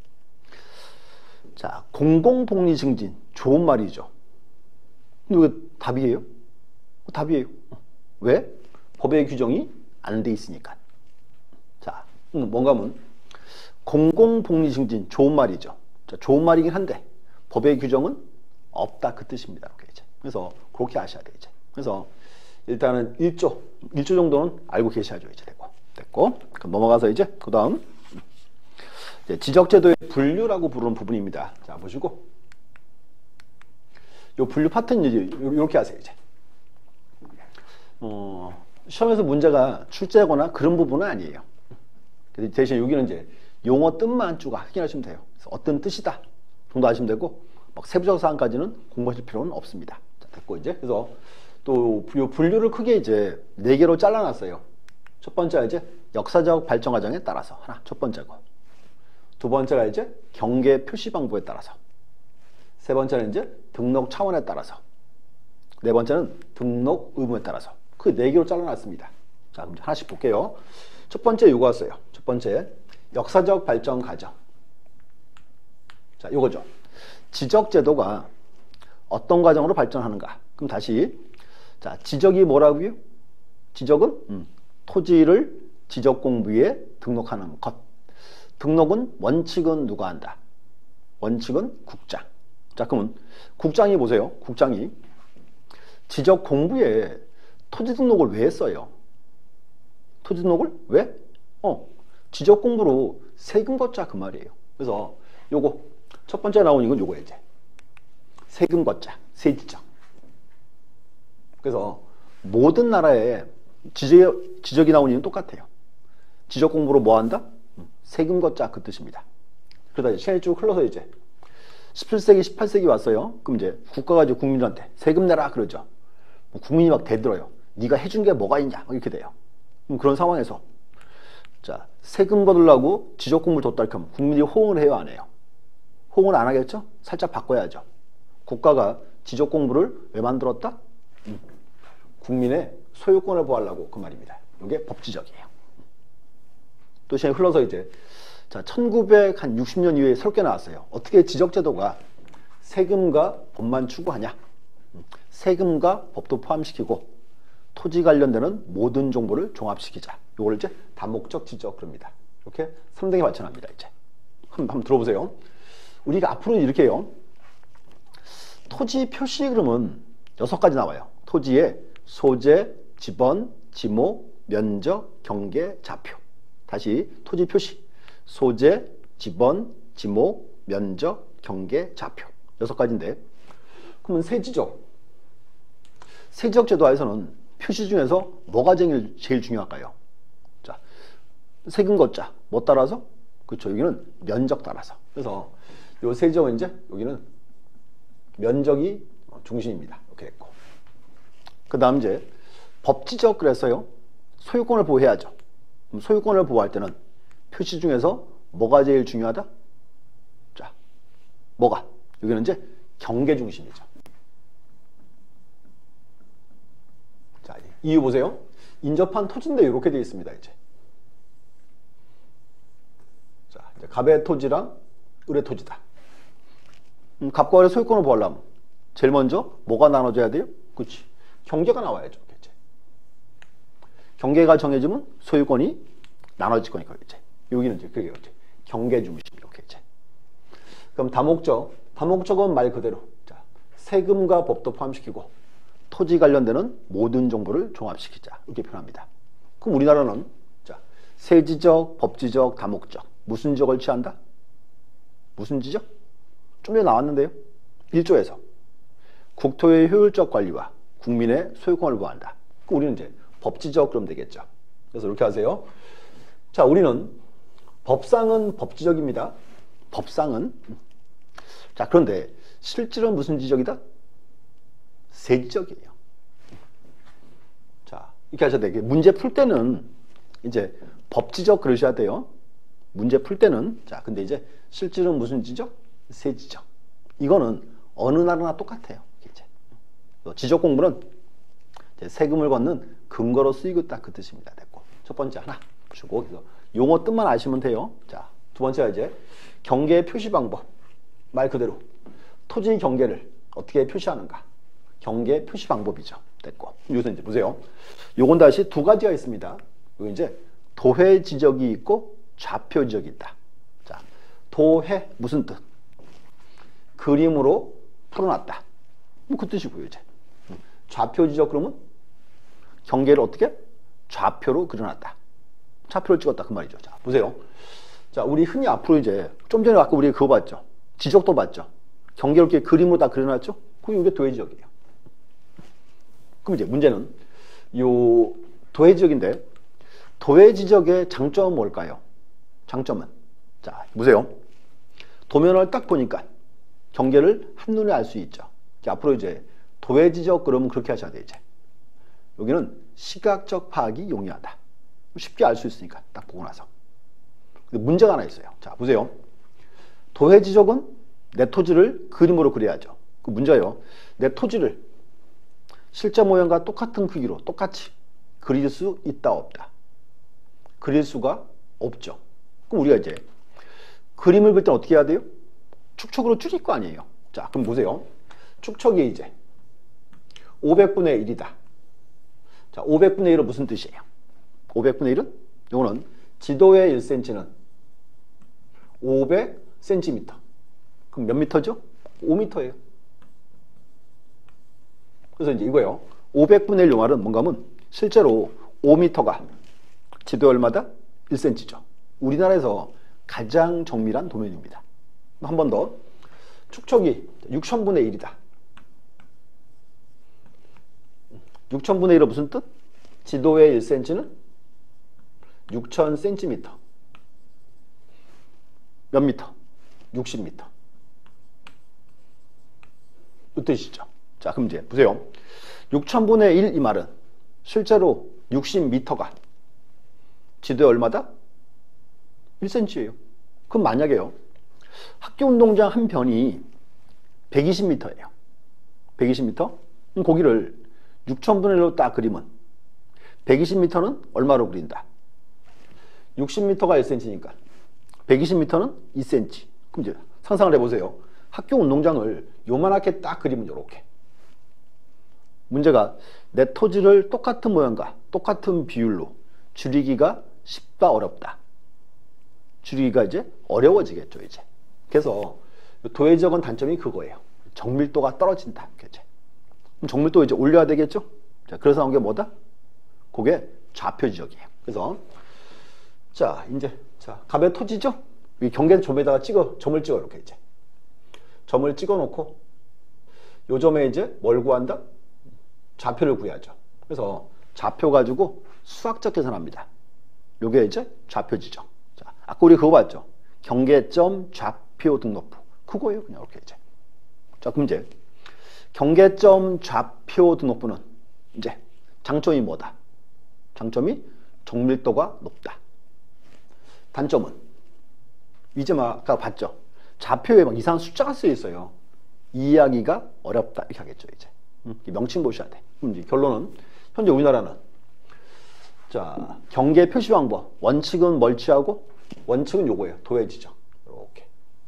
자, 공공복리 증진 좋은 말이죠. 근데 왜 답이에요? 답이에요. 왜? 법의 규정이 안 돼 있으니까. 자, 뭔가 하면 공공복리 증진 좋은 말이죠. 자, 좋은 말이긴 한데 법의 규정은 없다 그 뜻입니다. 이제. 그래서 그렇게 아셔야 돼 이제. 그래서 일단은 일 조, 일 조 정도는 알고 계셔야죠. 이제 되고. 됐고. 그럼 넘어가서 이제 그다음 이제 지적제도의 분류라고 부르는 부분입니다. 자, 보시고 요 분류 파트는 이제 이렇게 하세요, 이제. 어, 시험에서 문제가 출제하거나 그런 부분은 아니에요. 대신 여기는 이제 용어 뜻만 쭉 확인하시면 돼요. 그래서 어떤 뜻이다 정도 아시면 되고 막 세부적 사항까지는 공부하실 필요는 없습니다. 자, 됐고 이제 그래서 또 요 분류를 크게 이제 네 개로 잘라놨어요. 첫 번째가 이제 역사적 발전 과정에 따라서 하나 첫 번째고 두 번째가 이제 경계 표시 방법에 따라서 세 번째는 이제 등록 차원에 따라서 네 번째는 등록 의무에 따라서 그 네 개로 잘라놨습니다. 자, 그럼 하나씩 볼게요. 첫 번째 요거 왔어요. 첫 번째 역사적 발전 과정. 자, 요거죠. 지적제도가 어떤 과정으로 발전하는가? 그럼 다시 자, 지적이 뭐라고요? 지적은 음, 토지를 지적공부에 등록하는 것. 등록은 원칙은 누가 한다? 원칙은 국장. 자, 그러면 국장이 보세요. 국장이 지적공부에 토지 등록을 왜 했어요? 토지 등록을 왜? 어, 지적공부로 세금 걷자 그 말이에요. 그래서 요거 첫 번째 나온 이건 요거예요. 이제 세금 걷자, 세지적. 그래서 모든 나라에 지적, 지적이 나온 이유는 똑같아요. 지적 공부로 뭐 한다? 세금 걷자 그 뜻입니다. 그러다 시간이 쭉 흘러서 이제 십칠 세기, 십팔 세기 왔어요. 그럼 이제 국가가 이제 국민들한테 세금 내라 그러죠. 국민이 막 대들어요. 네가 해준 게 뭐가 있냐 이렇게 돼요. 그럼 그런 상황에서 자, 세금 거두려고 지적 공부를 뒀다 이렇게 하면 국민이 호응을 해요, 안 해요? 호응을 안 하겠죠? 살짝 바꿔야죠. 국가가 지적 공부를 왜 만들었다? 음, 국민의 소유권을 보호하려고 그 말입니다. 이게 법지적이에요. 또 시간이 흘러서 이제 자, 천구백육십 년 이후에 새롭게 나왔어요. 어떻게 지적제도가 세금과 법만 추구하냐? 음, 세금과 법도 포함시키고 토지 관련되는 모든 정보를 종합시키자. 이걸 이제 다목적 지적 그럽니다. 이렇게 삼 등에 발전합니다. 이제 한번, 한번 들어보세요. 우리가 앞으로는 이렇게 해요. 토지 표시 그러면 여섯 가지 나와요. 토지의 소재, 지번, 지목, 면적, 경계, 좌표. 다시 토지 표시. 소재, 지번, 지목, 면적, 경계, 좌표. 여섯 가지인데 그러면 세지적. 세지적 제도화에서는 표시 중에서 뭐가 제일, 제일 중요할까요? 자, 세금 걷자. 뭐 따라서? 그렇죠. 여기는 면적 따라서. 그래서 요 세지적은 이제 여기는 면적이 중심입니다. 이렇게 됐고. 그 다음 이제 법지적 그랬어요. 소유권을 보호해야죠. 소유권을 보호할 때는 표시 중에서 뭐가 제일 중요하다? 자, 뭐가? 여기는 이제 경계 중심이죠. 자, 이유 보세요. 인접한 토지인데 이렇게 되어 있습니다. 이제. 자, 이제 갑의 토지랑 을의 토지다. 음, 갑과 을의 소유권을 보호하려면 제일 먼저 뭐가 나눠져야 돼요? 그렇지. 경계가 나와야죠. 이제. 경계가 정해지면 소유권이 나눠질 거니까 이제. 여기는 이제 그게 이제 경계 중심 이렇게 이제. 그럼 다목적. 다목적은 말 그대로. 자, 세금과 법도 포함시키고 토지 관련되는 모든 정보를 종합시키자. 이렇게 표현합니다. 그럼 우리나라는 자, 세지적, 법지적, 다목적. 무슨 지적을 취한다? 무슨 지적? 좀 전에 나왔는데요. 일 조에서 국토의 효율적 관리와 국민의 소유권을 보호한다. 그럼 우리는 이제 법지적 그럼 되겠죠. 그래서 이렇게 하세요. 자, 우리는 법상은 법지적입니다. 법상은. 자, 그런데 실제로는 무슨 지적이다? 세지적이에요. 자, 이렇게 하셔야 되게 문제 풀 때는 이제 법지적 그러셔야 돼요. 문제 풀 때는. 자, 근데 이제 실제로는 무슨 지적? 세지적. 이거는 어느 나라나 똑같아요. 이제 지적 공부는 이제 세금을 걷는 근거로 쓰이고 딱 그 뜻입니다. 됐고. 첫 번째 하나 주고 용어 뜻만 아시면 돼요. 자, 두 번째가 이제 경계 표시 방법. 말 그대로 토지 경계를 어떻게 표시하는가. 경계 표시 방법이죠. 됐고. 여기서 이제 보세요. 요건 다시 두 가지가 있습니다. 여기 이제 도해 지적이 있고 좌표 지적이 있다. 자, 도해 무슨 뜻? 그림으로 풀어놨다. 뭐 그 뜻이고요, 이제. 좌표 지적 그러면 경계를 어떻게? 좌표로 그려놨다. 좌표를 찍었다. 그 말이죠. 자, 보세요. 자, 우리 흔히 앞으로 이제 좀 전에 아까 우리 그거 봤죠? 지적도 봤죠? 경계를 이렇게 그림으로 다 그려놨죠? 그게 이게 도해 지적이에요. 그럼 이제 문제는 요 도해 지적인데 도해 지적의 장점은 뭘까요? 장점은 자, 보세요. 도면을 딱 보니까 경계를 한눈에 알 수 있죠. 앞으로 이제 도해 지적 그러면 그렇게 하셔야 돼, 이제. 여기는 시각적 파악이 용이하다. 쉽게 알 수 있으니까 딱 보고 나서. 근데 문제가 하나 있어요. 자, 보세요. 도해 지적은 내 토지를 그림으로 그려야죠. 그 문제예요. 내 토지를 실제 모양과 똑같은 크기로 똑같이 그릴 수 있다 없다. 그릴 수가 없죠. 그럼 우리가 이제 그림을 그릴 때 어떻게 해야 돼요? 축척으로 줄일 거 아니에요. 자, 그럼 보세요. 축척이 이제 오백분의 일이다. 자, 오백분의 일은 무슨 뜻이에요? 오백분의 일은 이거는 지도의 일 센티미터는 오백 센티미터. 그럼 몇 미터죠? 오 미터예요. 그래서 이제 이거예요. 오백분의 일 요 말은 뭔가 하면 실제로 오 미터가 지도에 얼마다? 일 센티미터죠. 우리나라에서 가장 정밀한 도면입니다. 한 번 더. 축척이 육천분의 일이다. 육천분의 일은 무슨 뜻? 지도의 일 센티미터는 육천 센티미터. 몇 미터? 육십 미터. 이 뜻이죠. 자, 그럼 이제 보세요. 육천분의 일 이 말은 실제로 육십 미터가 지도에 얼마다? 일 센티미터예요. 그럼 만약에요. 학교 운동장 한 변이 백이십 미터예요. 백이십 미터? 그럼 거기를 육천분의 일로 딱 그리면 백이십 미터는 얼마로 그린다? 육십 미터가 일 센티미터니까 백이십 미터는 이 센티미터. 그럼 이제 상상을 해보세요. 학교 운동장을 요만하게 딱 그리면 요렇게. 문제가 내 토지를 똑같은 모양과 똑같은 비율로 줄이기가 쉽다 어렵다. 줄이기가 이제 어려워지겠죠, 이제. 그래서 도해 지적은 단점이 그거예요. 정밀도가 떨어진다. 그죠? 그럼 정밀도 이제 올려야 되겠죠? 자, 그래서 나온 게 뭐다? 그게 좌표 지적이에요. 그래서 자, 이제 자, 갑의 토지죠? 이 경계 점에다가 찍어 점을 찍어 이렇게 이제. 점을 찍어 놓고 요 점에 이제 뭘 구한다? 좌표를 구해야죠. 그래서 좌표 가지고 수학적 계산합니다. 요게 이제 좌표 지적. 자, 아까 우리 그거 봤죠? 경계점 좌표 등록부. 그거예요, 그냥 이렇게 이제. 자, 그럼 이제 경계점 좌표 등록부는 이제 장점이 뭐다? 장점이 정밀도가 높다. 단점은 이제 막 아까 봤죠? 좌표에 막 이상한 숫자가 쓰여 있어요. 이해하기가 어렵다 이렇게 하겠죠, 이제. 음, 명칭 보셔야 돼. 그럼 이제 결론은 현재 우리나라는 자, 경계 표시 방법 원칙은 멀치하고 원칙은 요거예요. 도해 지적. 이렇게.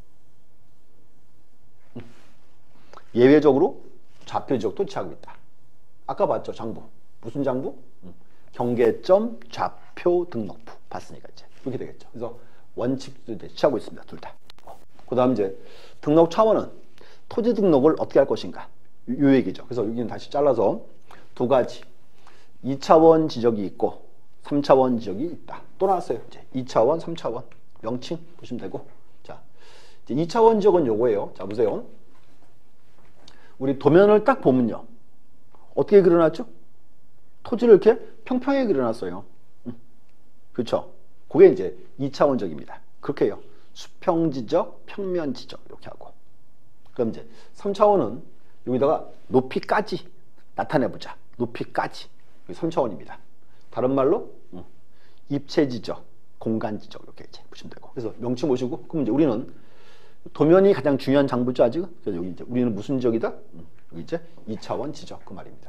음. 예외적으로 좌표 지적도 취하고 있다. 아까 봤죠, 장부. 무슨 장부? 음. 경계점 좌표 등록부. 봤으니까 이제 이렇게 되겠죠. 그래서 원칙도 이제 취하고 있습니다, 둘 다. 그 다음 이제 등록 차원은 토지 등록을 어떻게 할 것인가. 요 얘기죠. 그래서 여기는 다시 잘라서 두 가지. 이 차원 지적이 있고 삼 차원 지적이 있다. 또 나왔어요. 이제 이 차원, 삼 차원. 명칭 보시면 되고. 자, 이제 이 차원 지적은 요거예요. 자, 보세요. 우리 도면을 딱 보면요. 어떻게 그려놨죠? 토지를 이렇게 평평하게 그려놨어요. 음, 그렇죠? 그게 이제 이 차원적입니다. 그렇게 해요. 수평 지적, 평면 지적 이렇게 하고. 그럼 이제 삼 차원은 여기다가 높이까지 나타내보자. 높이까지. 삼 차원입니다. 다른 말로 음, 입체 지적, 공간 지적 이렇게 이제 보시면 되고. 그래서 명칭 보시고, 그럼 이제 우리는 도면이 가장 중요한 장부죠 아직. 그래서 여기 이제 우리는 무슨 지적이다? 음, 여기 이제 이 차원 지적 그 말입니다.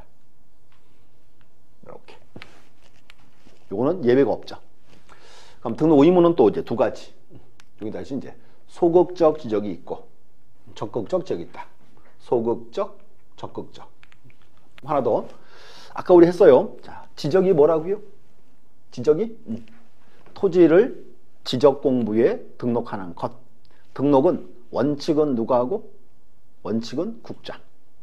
이렇게. 요거는 예외가 없죠. 그럼 등록 의무는 또 이제 두 가지. 여기다 이제 소극적 지적이 있고 적극적 지적이 있다. 소극적, 적극적. 하나 더. 아까 우리 했어요. 자, 지적이 뭐라고요? 지적이 음. 토지를 지적 공부에 등록하는 것. 등록은 원칙은 누가 하고? 원칙은 국장.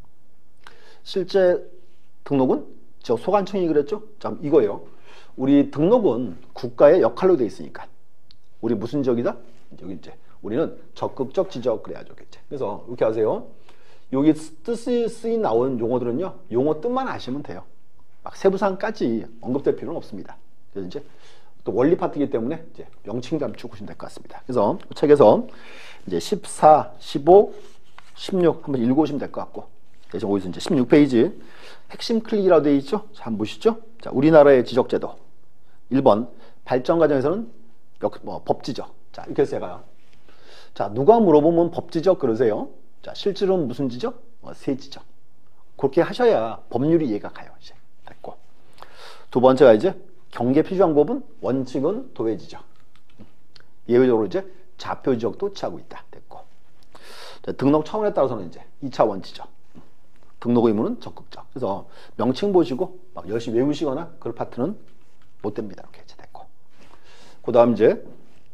실제 등록은 저 소관청이 그랬죠? 자, 이거예요. 우리 등록은 국가의 역할로 돼 있으니까. 우리 무슨 지적이다? 여기 이제 우리는 적극적 지적 그래야죠. 그래서 이렇게 하세요. 여기 뜻이 쓰인 나온 용어들은요. 용어 뜻만 아시면 돼요. 막 세부사항까지 언급될 필요는 없습니다. 그래서 이제 또 원리 파트이기 때문에 이제 명칭만 쭉 보시면 될 것 같습니다. 그래서 책에서 이제 십사, 십오, 십육 한번 읽어보시면 될 것 같고. 그래서 어디서 이제 십육 페이지 핵심 클릭이라고 되어 있죠? 자, 한번 보시죠. 자, 우리나라의 지적제도. 일 번 발전 과정에서는 뭐 법지적. 자, 이렇게 해서 제가요. 자, 누가 물어보면 법지적 그러세요. 자, 실제로는 무슨 지적? 어, 세지적. 그렇게 하셔야 법률이 이해가 가요. 이제 됐고. 두 번째가 이제 경계 필수방법은 원칙은 도외지적. 예외적으로 이제 좌표지적도 취하고 있다. 됐고. 자, 등록 차원에 따라서는 이제 이 차원 지적. 등록 의무는 적극적. 그래서 명칭 보시고 막 열심히 외우시거나 그럴 파트는 못 됩니다. 이렇게 이제 됐고. 그 다음 이제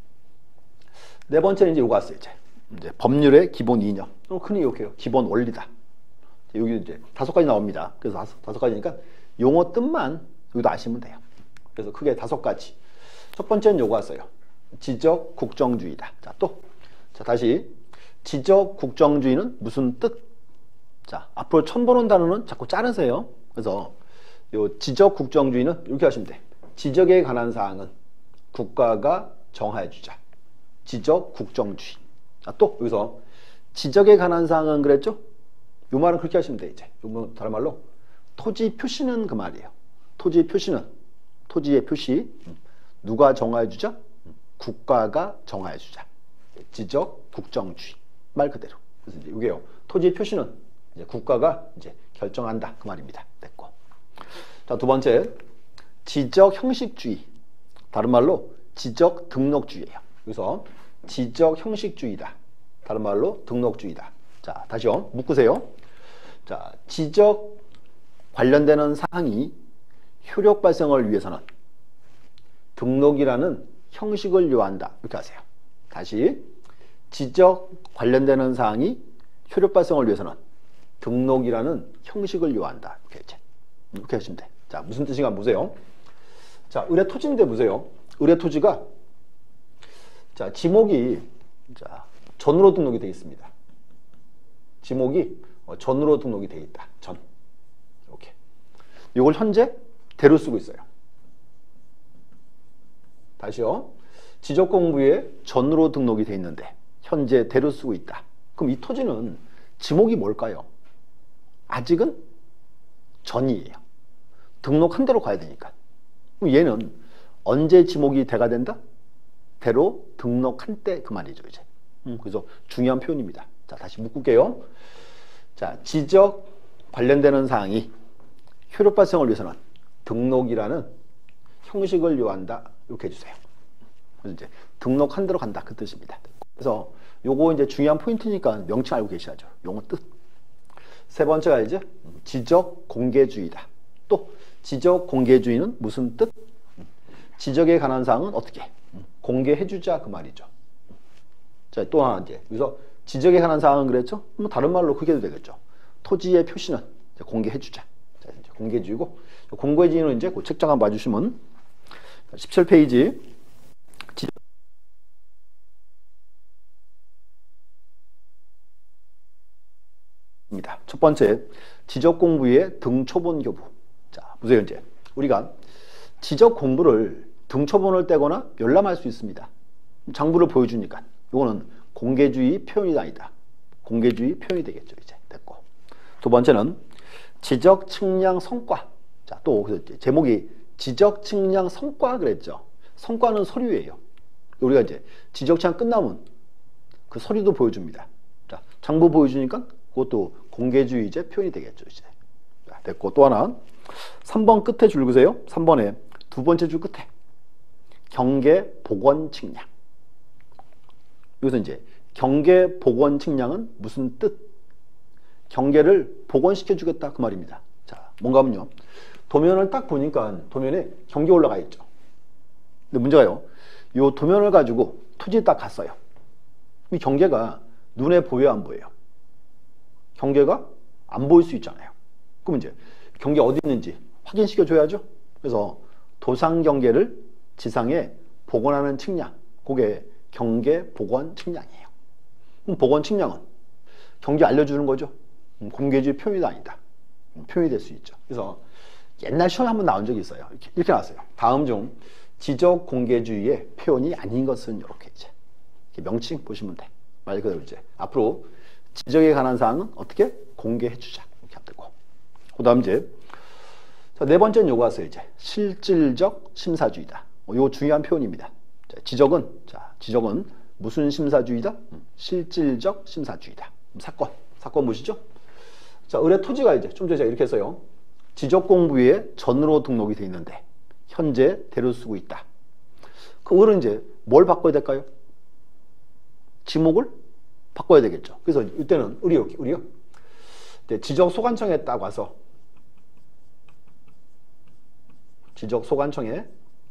네 번째는 이제 요거 왔어요. 이제. 이제 법률의 기본 이념. 흔히 이렇게 해요. 기본 원리다. 여기 이제 다섯 가지 나옵니다. 그래서 다섯, 다섯 가지니까 용어 뜻만 여기도 아시면 돼요. 그래서 크게 다섯 가지. 첫 번째는 요거 왔어요. 지적 국정주의다. 자, 또. 자, 다시. 지적 국정주의는 무슨 뜻? 자, 앞으로 처음 보는 단어는 자꾸 자르세요. 그래서 요 지적 국정주의는 이렇게 하시면 돼. 지적에 관한 사항은 국가가 정하여 주자. 지적 국정주의. 자, 또 여기서 지적에 관한 사항은 그랬죠? 요 말은 그렇게 하시면 돼. 이제 요 다른 말로 토지 표시는 그 말이에요. 토지 표시는 토지의 표시 누가 정하여 주자? 국가가 정하여 주자. 지적 국정주의 말 그대로. 그래서 이제 이게요. 토지 표시는 이제 국가가 이제 결정한다 그 말입니다. 됐고. 자, 두 번째 지적 형식주의. 다른 말로 지적 등록주의예요. 그래서 지적 형식주의다. 다른 말로 등록주의다. 자, 다시요. 묶으세요. 자, 지적 관련되는 사항이 효력 발생을 위해서는 등록이라는 형식을 요한다. 이렇게 하세요. 다시. 지적 관련되는 사항이 효력 발생을 위해서는 등록이라는 형식을 요한다. 이렇게 이제. 이렇게 하시면 돼. 자, 무슨 뜻인가 보세요. 자, 의뢰 토지인데 보세요. 의뢰 토지가 자, 지목이 자, 전으로 등록이 되어 있습니다. 지목이 전으로 등록이 되어 있다. 전. 이렇게. 이걸 현재 대로 쓰고 있어요. 다시요. 지적공부에 전으로 등록이 되어 있는데 현재 대로 쓰고 있다. 그럼 이 토지는 지목이 뭘까요? 아직은 전이에요. 등록한 대로 가야 되니까. 그럼 얘는 언제 지목이 대가 된다? 대로 등록한 때 그 말이죠, 이제. 음, 그래서 중요한 표현입니다. 자, 다시 묶을게요. 자, 지적 관련되는 사항이 효력 발생을 위해서는 등록이라는 형식을 요한다. 이렇게 해주세요. 그래서 이제 등록한 대로 간다. 그 뜻입니다. 그래서 요거 이제 중요한 포인트니까 명칭 알고 계셔야죠. 용어 뜻. 세 번째가 이제 지적 공개주의다. 또 지적 공개주의는 무슨 뜻? 지적에 관한 사항은 어떻게? 공개해주자 그 말이죠. 자, 또 하나 이제 여기서 지적에 관한 사항은 그랬죠? 뭐 다른 말로 그게 도 되겠죠. 토지의 표시는 공개해주자. 자, 이제 공개주의고 공개주의는 이제 그 책장 한번 봐주시면 십칠 페이지 지적 입니다. 첫 번째 지적 공부의 등초본 교부. 자, 보세요 이제 우리가 지적 공부를 등초본을 떼거나 열람할 수 있습니다. 장부를 보여주니까. 이거는 공개주의 표현이 아니다. 공개주의 표현이 되겠죠. 이제 됐고. 두 번째는 지적 측량 성과. 자, 또 제목이 지적 측량 성과 그랬죠. 성과는 서류예요. 우리가 이제 지적 측량 끝나면 그 서류도 보여줍니다. 자, 장부 보여주니까 그것도 공개주의제 표현이 되겠죠. 이제. 자, 됐고. 또 하나. 삼 번 끝에 줄 그세요. 삼 번에 두 번째 줄 끝에 경계 복원 측량. 여기서 이제 경계 복원 측량은 무슨 뜻? 경계를 복원시켜 주겠다 그 말입니다. 자, 뭔가 하면요. 도면을 딱 보니까 도면에 경계 올라가 있죠. 근데 문제가요. 이 도면을 가지고 토지에 딱 갔어요. 이 경계가 눈에 보여요, 안 보여요? 경계가 안 보일 수 있잖아요. 그럼 이제 경계 어디 있는지 확인시켜 줘야죠. 그래서 도상 경계를 지상에 복원하는 측량. 그게 경계 복원 측량이에요. 그럼 복원 측량은 경계 알려주는 거죠. 공개주의 표현이 아니다. 표현이 될 수 있죠. 그래서 옛날 시험에 한번 나온 적이 있어요. 이렇게, 이렇게 나왔어요. 다음 중 지적 공개주의의 표현이 아닌 것은 이렇게 이제 이렇게 명칭 보시면 돼. 말 그대로 이제 앞으로 지적에 관한 사항은 어떻게 공개해 주자 이렇게 하면 되고. 그다음 이제 자, 네 번째는 요거 하세요. 이제 실질적 심사주의다. 요 중요한 표현입니다. 자, 지적은 자 지적은 무슨 심사주의다? 음, 실질적 심사주의다. 사건 사건 보시죠. 자, 의뢰 토지가 이제 좀 전에 이렇게 했어요. 지적공부에 전으로 등록이 돼 있는데 현재 대로 쓰고 있다. 그 의뢰는 이제 뭘 바꿔야 될까요? 지목을 바꿔야 되겠죠. 그래서 이때는 의뢰요, 의뢰요. 지적소관청에 딱 와서 지적소관청에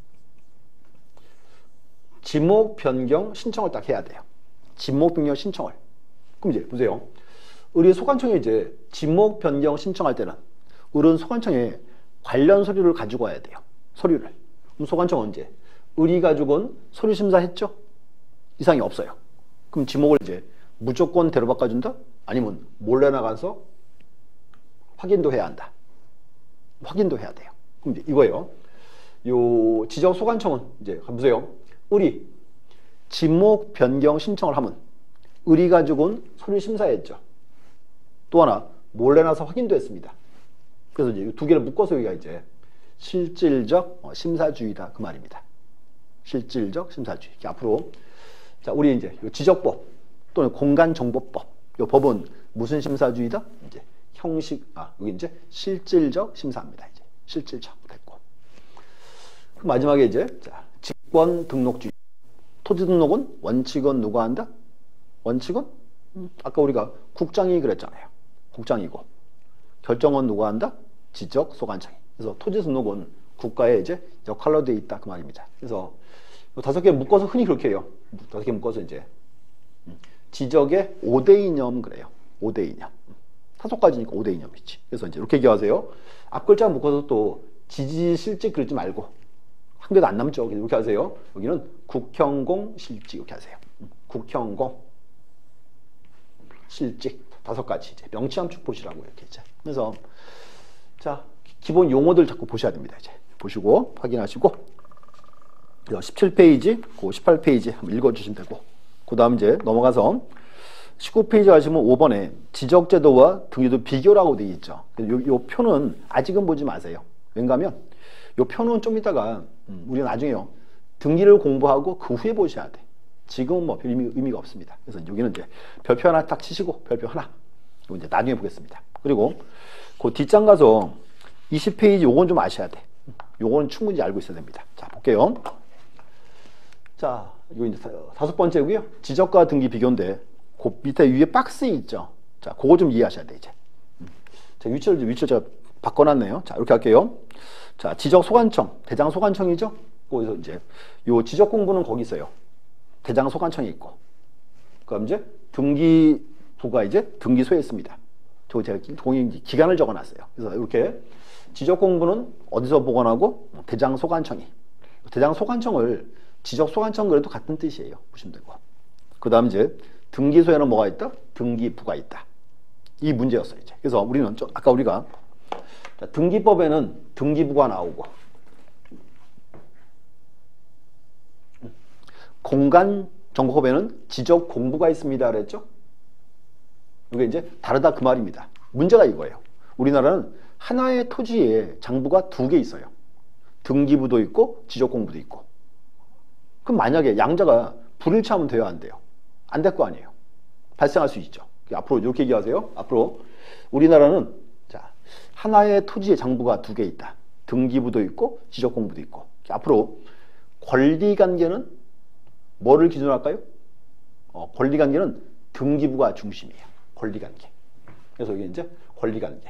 지목 변경 신청을 딱 해야 돼요. 지목 변경 신청을. 그럼 이제 보세요. 의뢰 소관청에 이제 지목 변경 신청할 때는 의뢰 소관청에 관련 서류를 가지고 와야 돼요. 서류를. 그럼 소관청은 이제 의뢰 가지고는 서류 심사했죠? 이상이 없어요. 그럼 지목을 이제 무조건 대로 바꿔준다? 아니면 몰래 나가서 확인도 해야 한다. 확인도 해야 돼요. 그럼 이제 이거예요. 요 지적 소관청은 이제 보세요. 의뢰 지목 변경 신청을 하면 의뢰 가지고는 서류 심사했죠. 또 하나 몰래 나서 확인도 했습니다. 그래서 이제 두 개를 묶어서 여기가 이제 실질적 심사주의다 그 말입니다. 실질적 심사주의. 앞으로 자 우리 이제 지적법 또는 공간정보법 이 법은 무슨 심사주의다? 이제 형식 아 여기 이제 실질적 심사입니다. 이제 실질적 됐고 그 마지막에 이제 자, 직권 등록주의. 토지 등록은 원칙은 누가 한다? 원칙은 음, 아까 우리가 국장이 그랬잖아요. 국장이고 결정은 누가 한다? 지적 소관청이. 그래서 토지 등록은 국가의 이제 역할로 되어 있다 그 말입니다. 그래서 다섯 개 묶어서 흔히 그렇게 해요. 다섯 개 묶어서 이제 지적의 오 대 이념 그래요. 오 대 이념. 다섯 가지니까 오 대 이념이지. 그래서 이제 이렇게 얘기하세요. 앞 글자 묶어서 또 지지 실직 그러지 말고 한 개도 안 남죠. 이렇게 하세요. 여기는 국형공 실직 이렇게 하세요. 국형공 실직 다섯 가지 이제 명치 함축 보시라고 이렇게 이제. 그래서 자 기본 용어들 자꾸 보셔야 됩니다. 이제 보시고 확인하시고 십칠 페이지, 그 십팔 페이지 한번 읽어주시면 되고 그 다음 이제 넘어가서 십구 페이지 가시면 오 번에 지적제도와 등기도 비교라고 되어 있죠. 요, 요 표는 아직은 보지 마세요. 왜냐하면 요 표는 좀 이따가 음, 우리 나중에요 등기를 공부하고 그 후에 보셔야 돼. 지금은 뭐 별 의미, 의미가 없습니다. 그래서 여기는 이제 별표 하나 딱 치시고 별표 하나 이거 이제 나중에 보겠습니다. 그리고 그 뒷장 가서 이십 페이지 요건 좀 아셔야 돼. 요거는 충분히 알고 있어야 됩니다. 자 볼게요. 자 이거 이제 다섯 번째고요. 지적과 등기 비교인데 그 밑에 위에 박스 있죠. 자 그거 좀 이해하셔야 돼 이제. 자 위치를 위치를 제가 바꿔놨네요. 자 이렇게 할게요. 자 지적 소관청 대장 소관청이죠. 거기서 이제 요 지적 공부는 거기 있어요. 대장 소관청에 있고 그럼 이제 등기부가 이제 등기소에 있습니다. 저 제가 공인 기간을 적어놨어요. 그래서 이렇게 지적 공부는 어디서 보관하고 대장 소관청이 대장 소관청을 지적 소관청 그래도 같은 뜻이에요. 보시면 되고 그 다음 이제 등기소에는 뭐가 있다? 등기부가 있다. 이 문제였어요. 이제. 그래서 우리는 좀 아까 우리가 자, 등기법에는 등기부가 나오고 공간정보법에는 지적공부가 있습니다. 그랬죠? 이게 이제 다르다 그 말입니다. 문제가 이거예요. 우리나라는 하나의 토지에 장부가 두 개 있어요. 등기부도 있고 지적공부도 있고. 그럼 만약에 양자가 불일치하면 돼요, 안 돼요? 안 될 거 아니에요. 발생할 수 있죠. 앞으로 이렇게 얘기하세요. 앞으로 우리나라는 자, 하나의 토지에 장부가 두 개 있다. 등기부도 있고 지적공부도 있고. 앞으로 권리관계는 뭐를 기준으로 할까요? 어, 권리관계는 등기부가 중심이에요. 권리관계. 그래서 이게 이제 권리관계.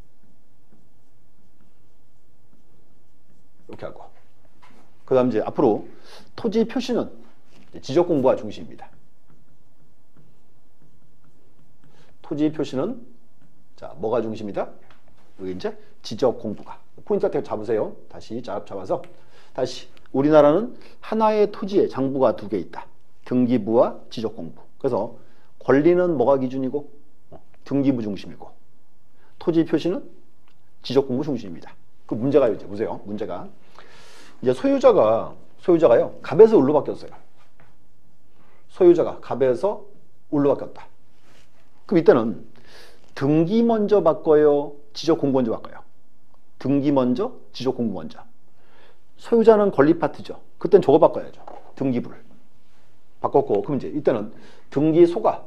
이렇게 하고. 그 다음 이제 앞으로 토지 표시는 지적공부가 중심입니다. 토지 표시는 자, 뭐가 중심이다? 여기 이제 지적공부가. 포인트 같은 거 잡으세요. 다시 잡, 잡아서 다시 우리나라는 하나의 토지에 장부가 두 개 있다. 등기부와 지적공부. 그래서 권리는 뭐가 기준이고 등기부 중심이고 토지 표시는 지적공부 중심입니다. 그 문제가 이제 보세요. 문제가 이제 소유자가 소유자가요 갑에서 을로 바뀌었어요. 소유자가 갑에서 을로 바뀌었다. 그럼 이때는 등기 먼저 바꿔요, 지적공부 먼저 바꿔요? 등기 먼저, 지적공부 먼저. 소유자는 권리 파트죠. 그때는 저거 바꿔야죠. 등기부를 바꿨고, 그럼 이제 이때는 등기소가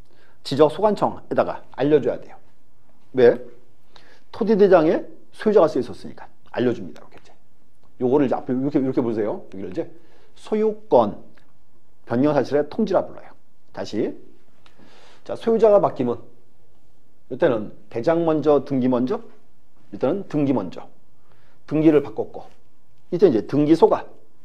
지적소관청에다가 알려줘야 돼요. 왜? 토지대장에 소유자가 쓰여 있었으니까 알려줍니다. 이렇게 이제 요거를 이제 앞에 이렇게 이렇게 보세요. 여기를 이제 소유권 변경 사실의 통지라 불러요. 다시 자, 소유자가 바뀌면 이때는 대장 먼저, 등기 먼저. 일단은 등기 먼저. 등기를 바꿨고, 이때 이제 등기소가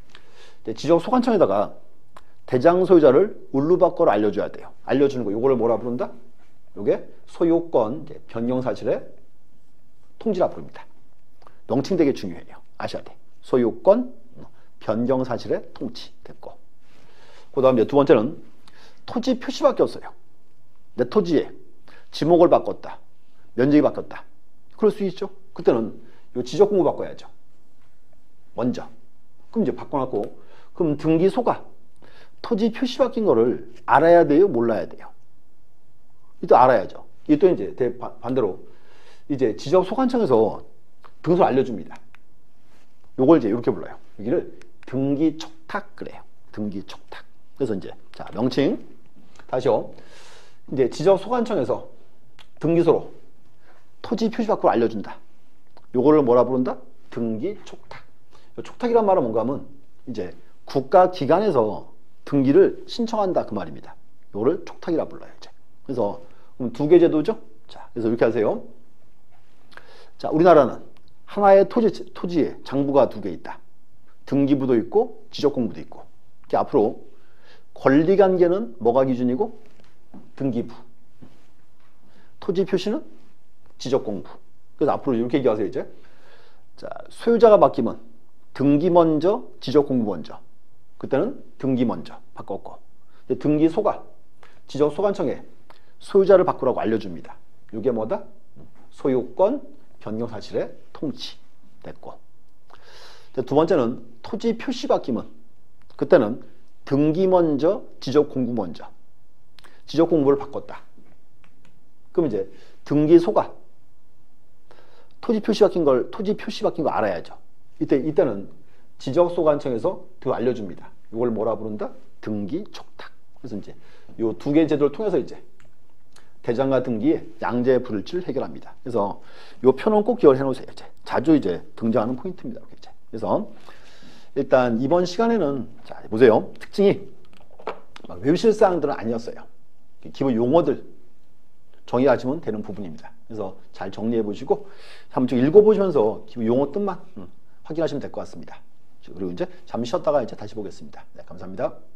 지적소관청에다가 대장 소유자를 을로 바꿔로 알려줘야 돼요. 알려주는 거, 요거를 뭐라 부른다? 요게 소유권 이제 변경 사실의 통지라 부릅니다. 명칭 되게 중요해요. 아셔야 돼. 소유권 변경 사실의 통치 됐고. 그 다음 이제 두 번째는 토지 표시 바뀌었어요. 내 토지에 지목을 바꿨다. 면적이 바뀌었다. 그럴 수 있죠. 그때는 요 지적공부 바꿔야죠. 먼저. 그럼 이제 바꿔놨고, 그럼 등기소가 토지 표시 바뀐 거를 알아야 돼요? 몰라야 돼요? 이또 알아야죠. 이게 또 이제 대, 반대로 이제 지적소관청에서 등소를 알려줍니다. 요걸 이제 이렇게 불러요. 여기를 등기촉탁 그래요. 등기촉탁. 그래서 이제 자, 명칭 다시요. 이제 지적소관청에서 등기소로 토지 표시 바꾸고 알려준다. 요거를 뭐라 부른다? 등기촉탁. 촉탁이란 말은 뭔가 하면 이제 국가기관에서 등기를 신청한다 그 말입니다. 요거를 촉탁이라 불러요. 이제. 그래서 그럼 두 개 제도죠. 자, 그래서 이렇게 하세요. 자, 우리나라는 하나의 토지, 토지에 장부가 두 개 있다. 등기부도 있고 지적공부도 있고. 앞으로 권리관계는 뭐가 기준이고? 등기부. 토지 표시는 지적공부. 그래서 앞으로 이렇게 얘기하세요. 이제 자, 소유자가 바뀌면 등기 먼저, 지적공부 먼저. 그때는 등기 먼저 바꿨고, 등기소가 지적소관청에 소유자를 바꾸라고 알려줍니다. 이게 뭐다? 소유권 변경 사실의 통치 됐고. 두 번째는 토지 표시 바뀌면 그때는 등기 먼저, 지적공부 먼저. 지적공부를 바꿨다. 그럼 이제 등기소가 토지 표시 바뀐 걸 토지 표시 바뀐 거 알아야죠. 이때 이때는 지적소관청에서 그 알려줍니다. 이걸 뭐라 부른다? 등기촉탁. 그래서 이제 요 두 개 제도를 통해서 이제 대장과 등기의 양자의 불일치를 해결합니다. 그래서 요 표는 꼭 기억을 해놓으세요. 이제 자주 이제 등장하는 포인트입니다. 이렇게 이제. 그래서 일단 이번 시간에는 자 보세요. 특징이 막 외우실 사항들은 아니었어요. 기본 용어들 정의하시면 되는 부분입니다. 그래서 잘 정리해 보시고 한번 좀 읽어보시면서 기본 용어 뜻만 음, 확인하시면 될 것 같습니다. 그리고 이제 잠시 쉬었다가 이제 다시 보겠습니다. 네, 감사합니다.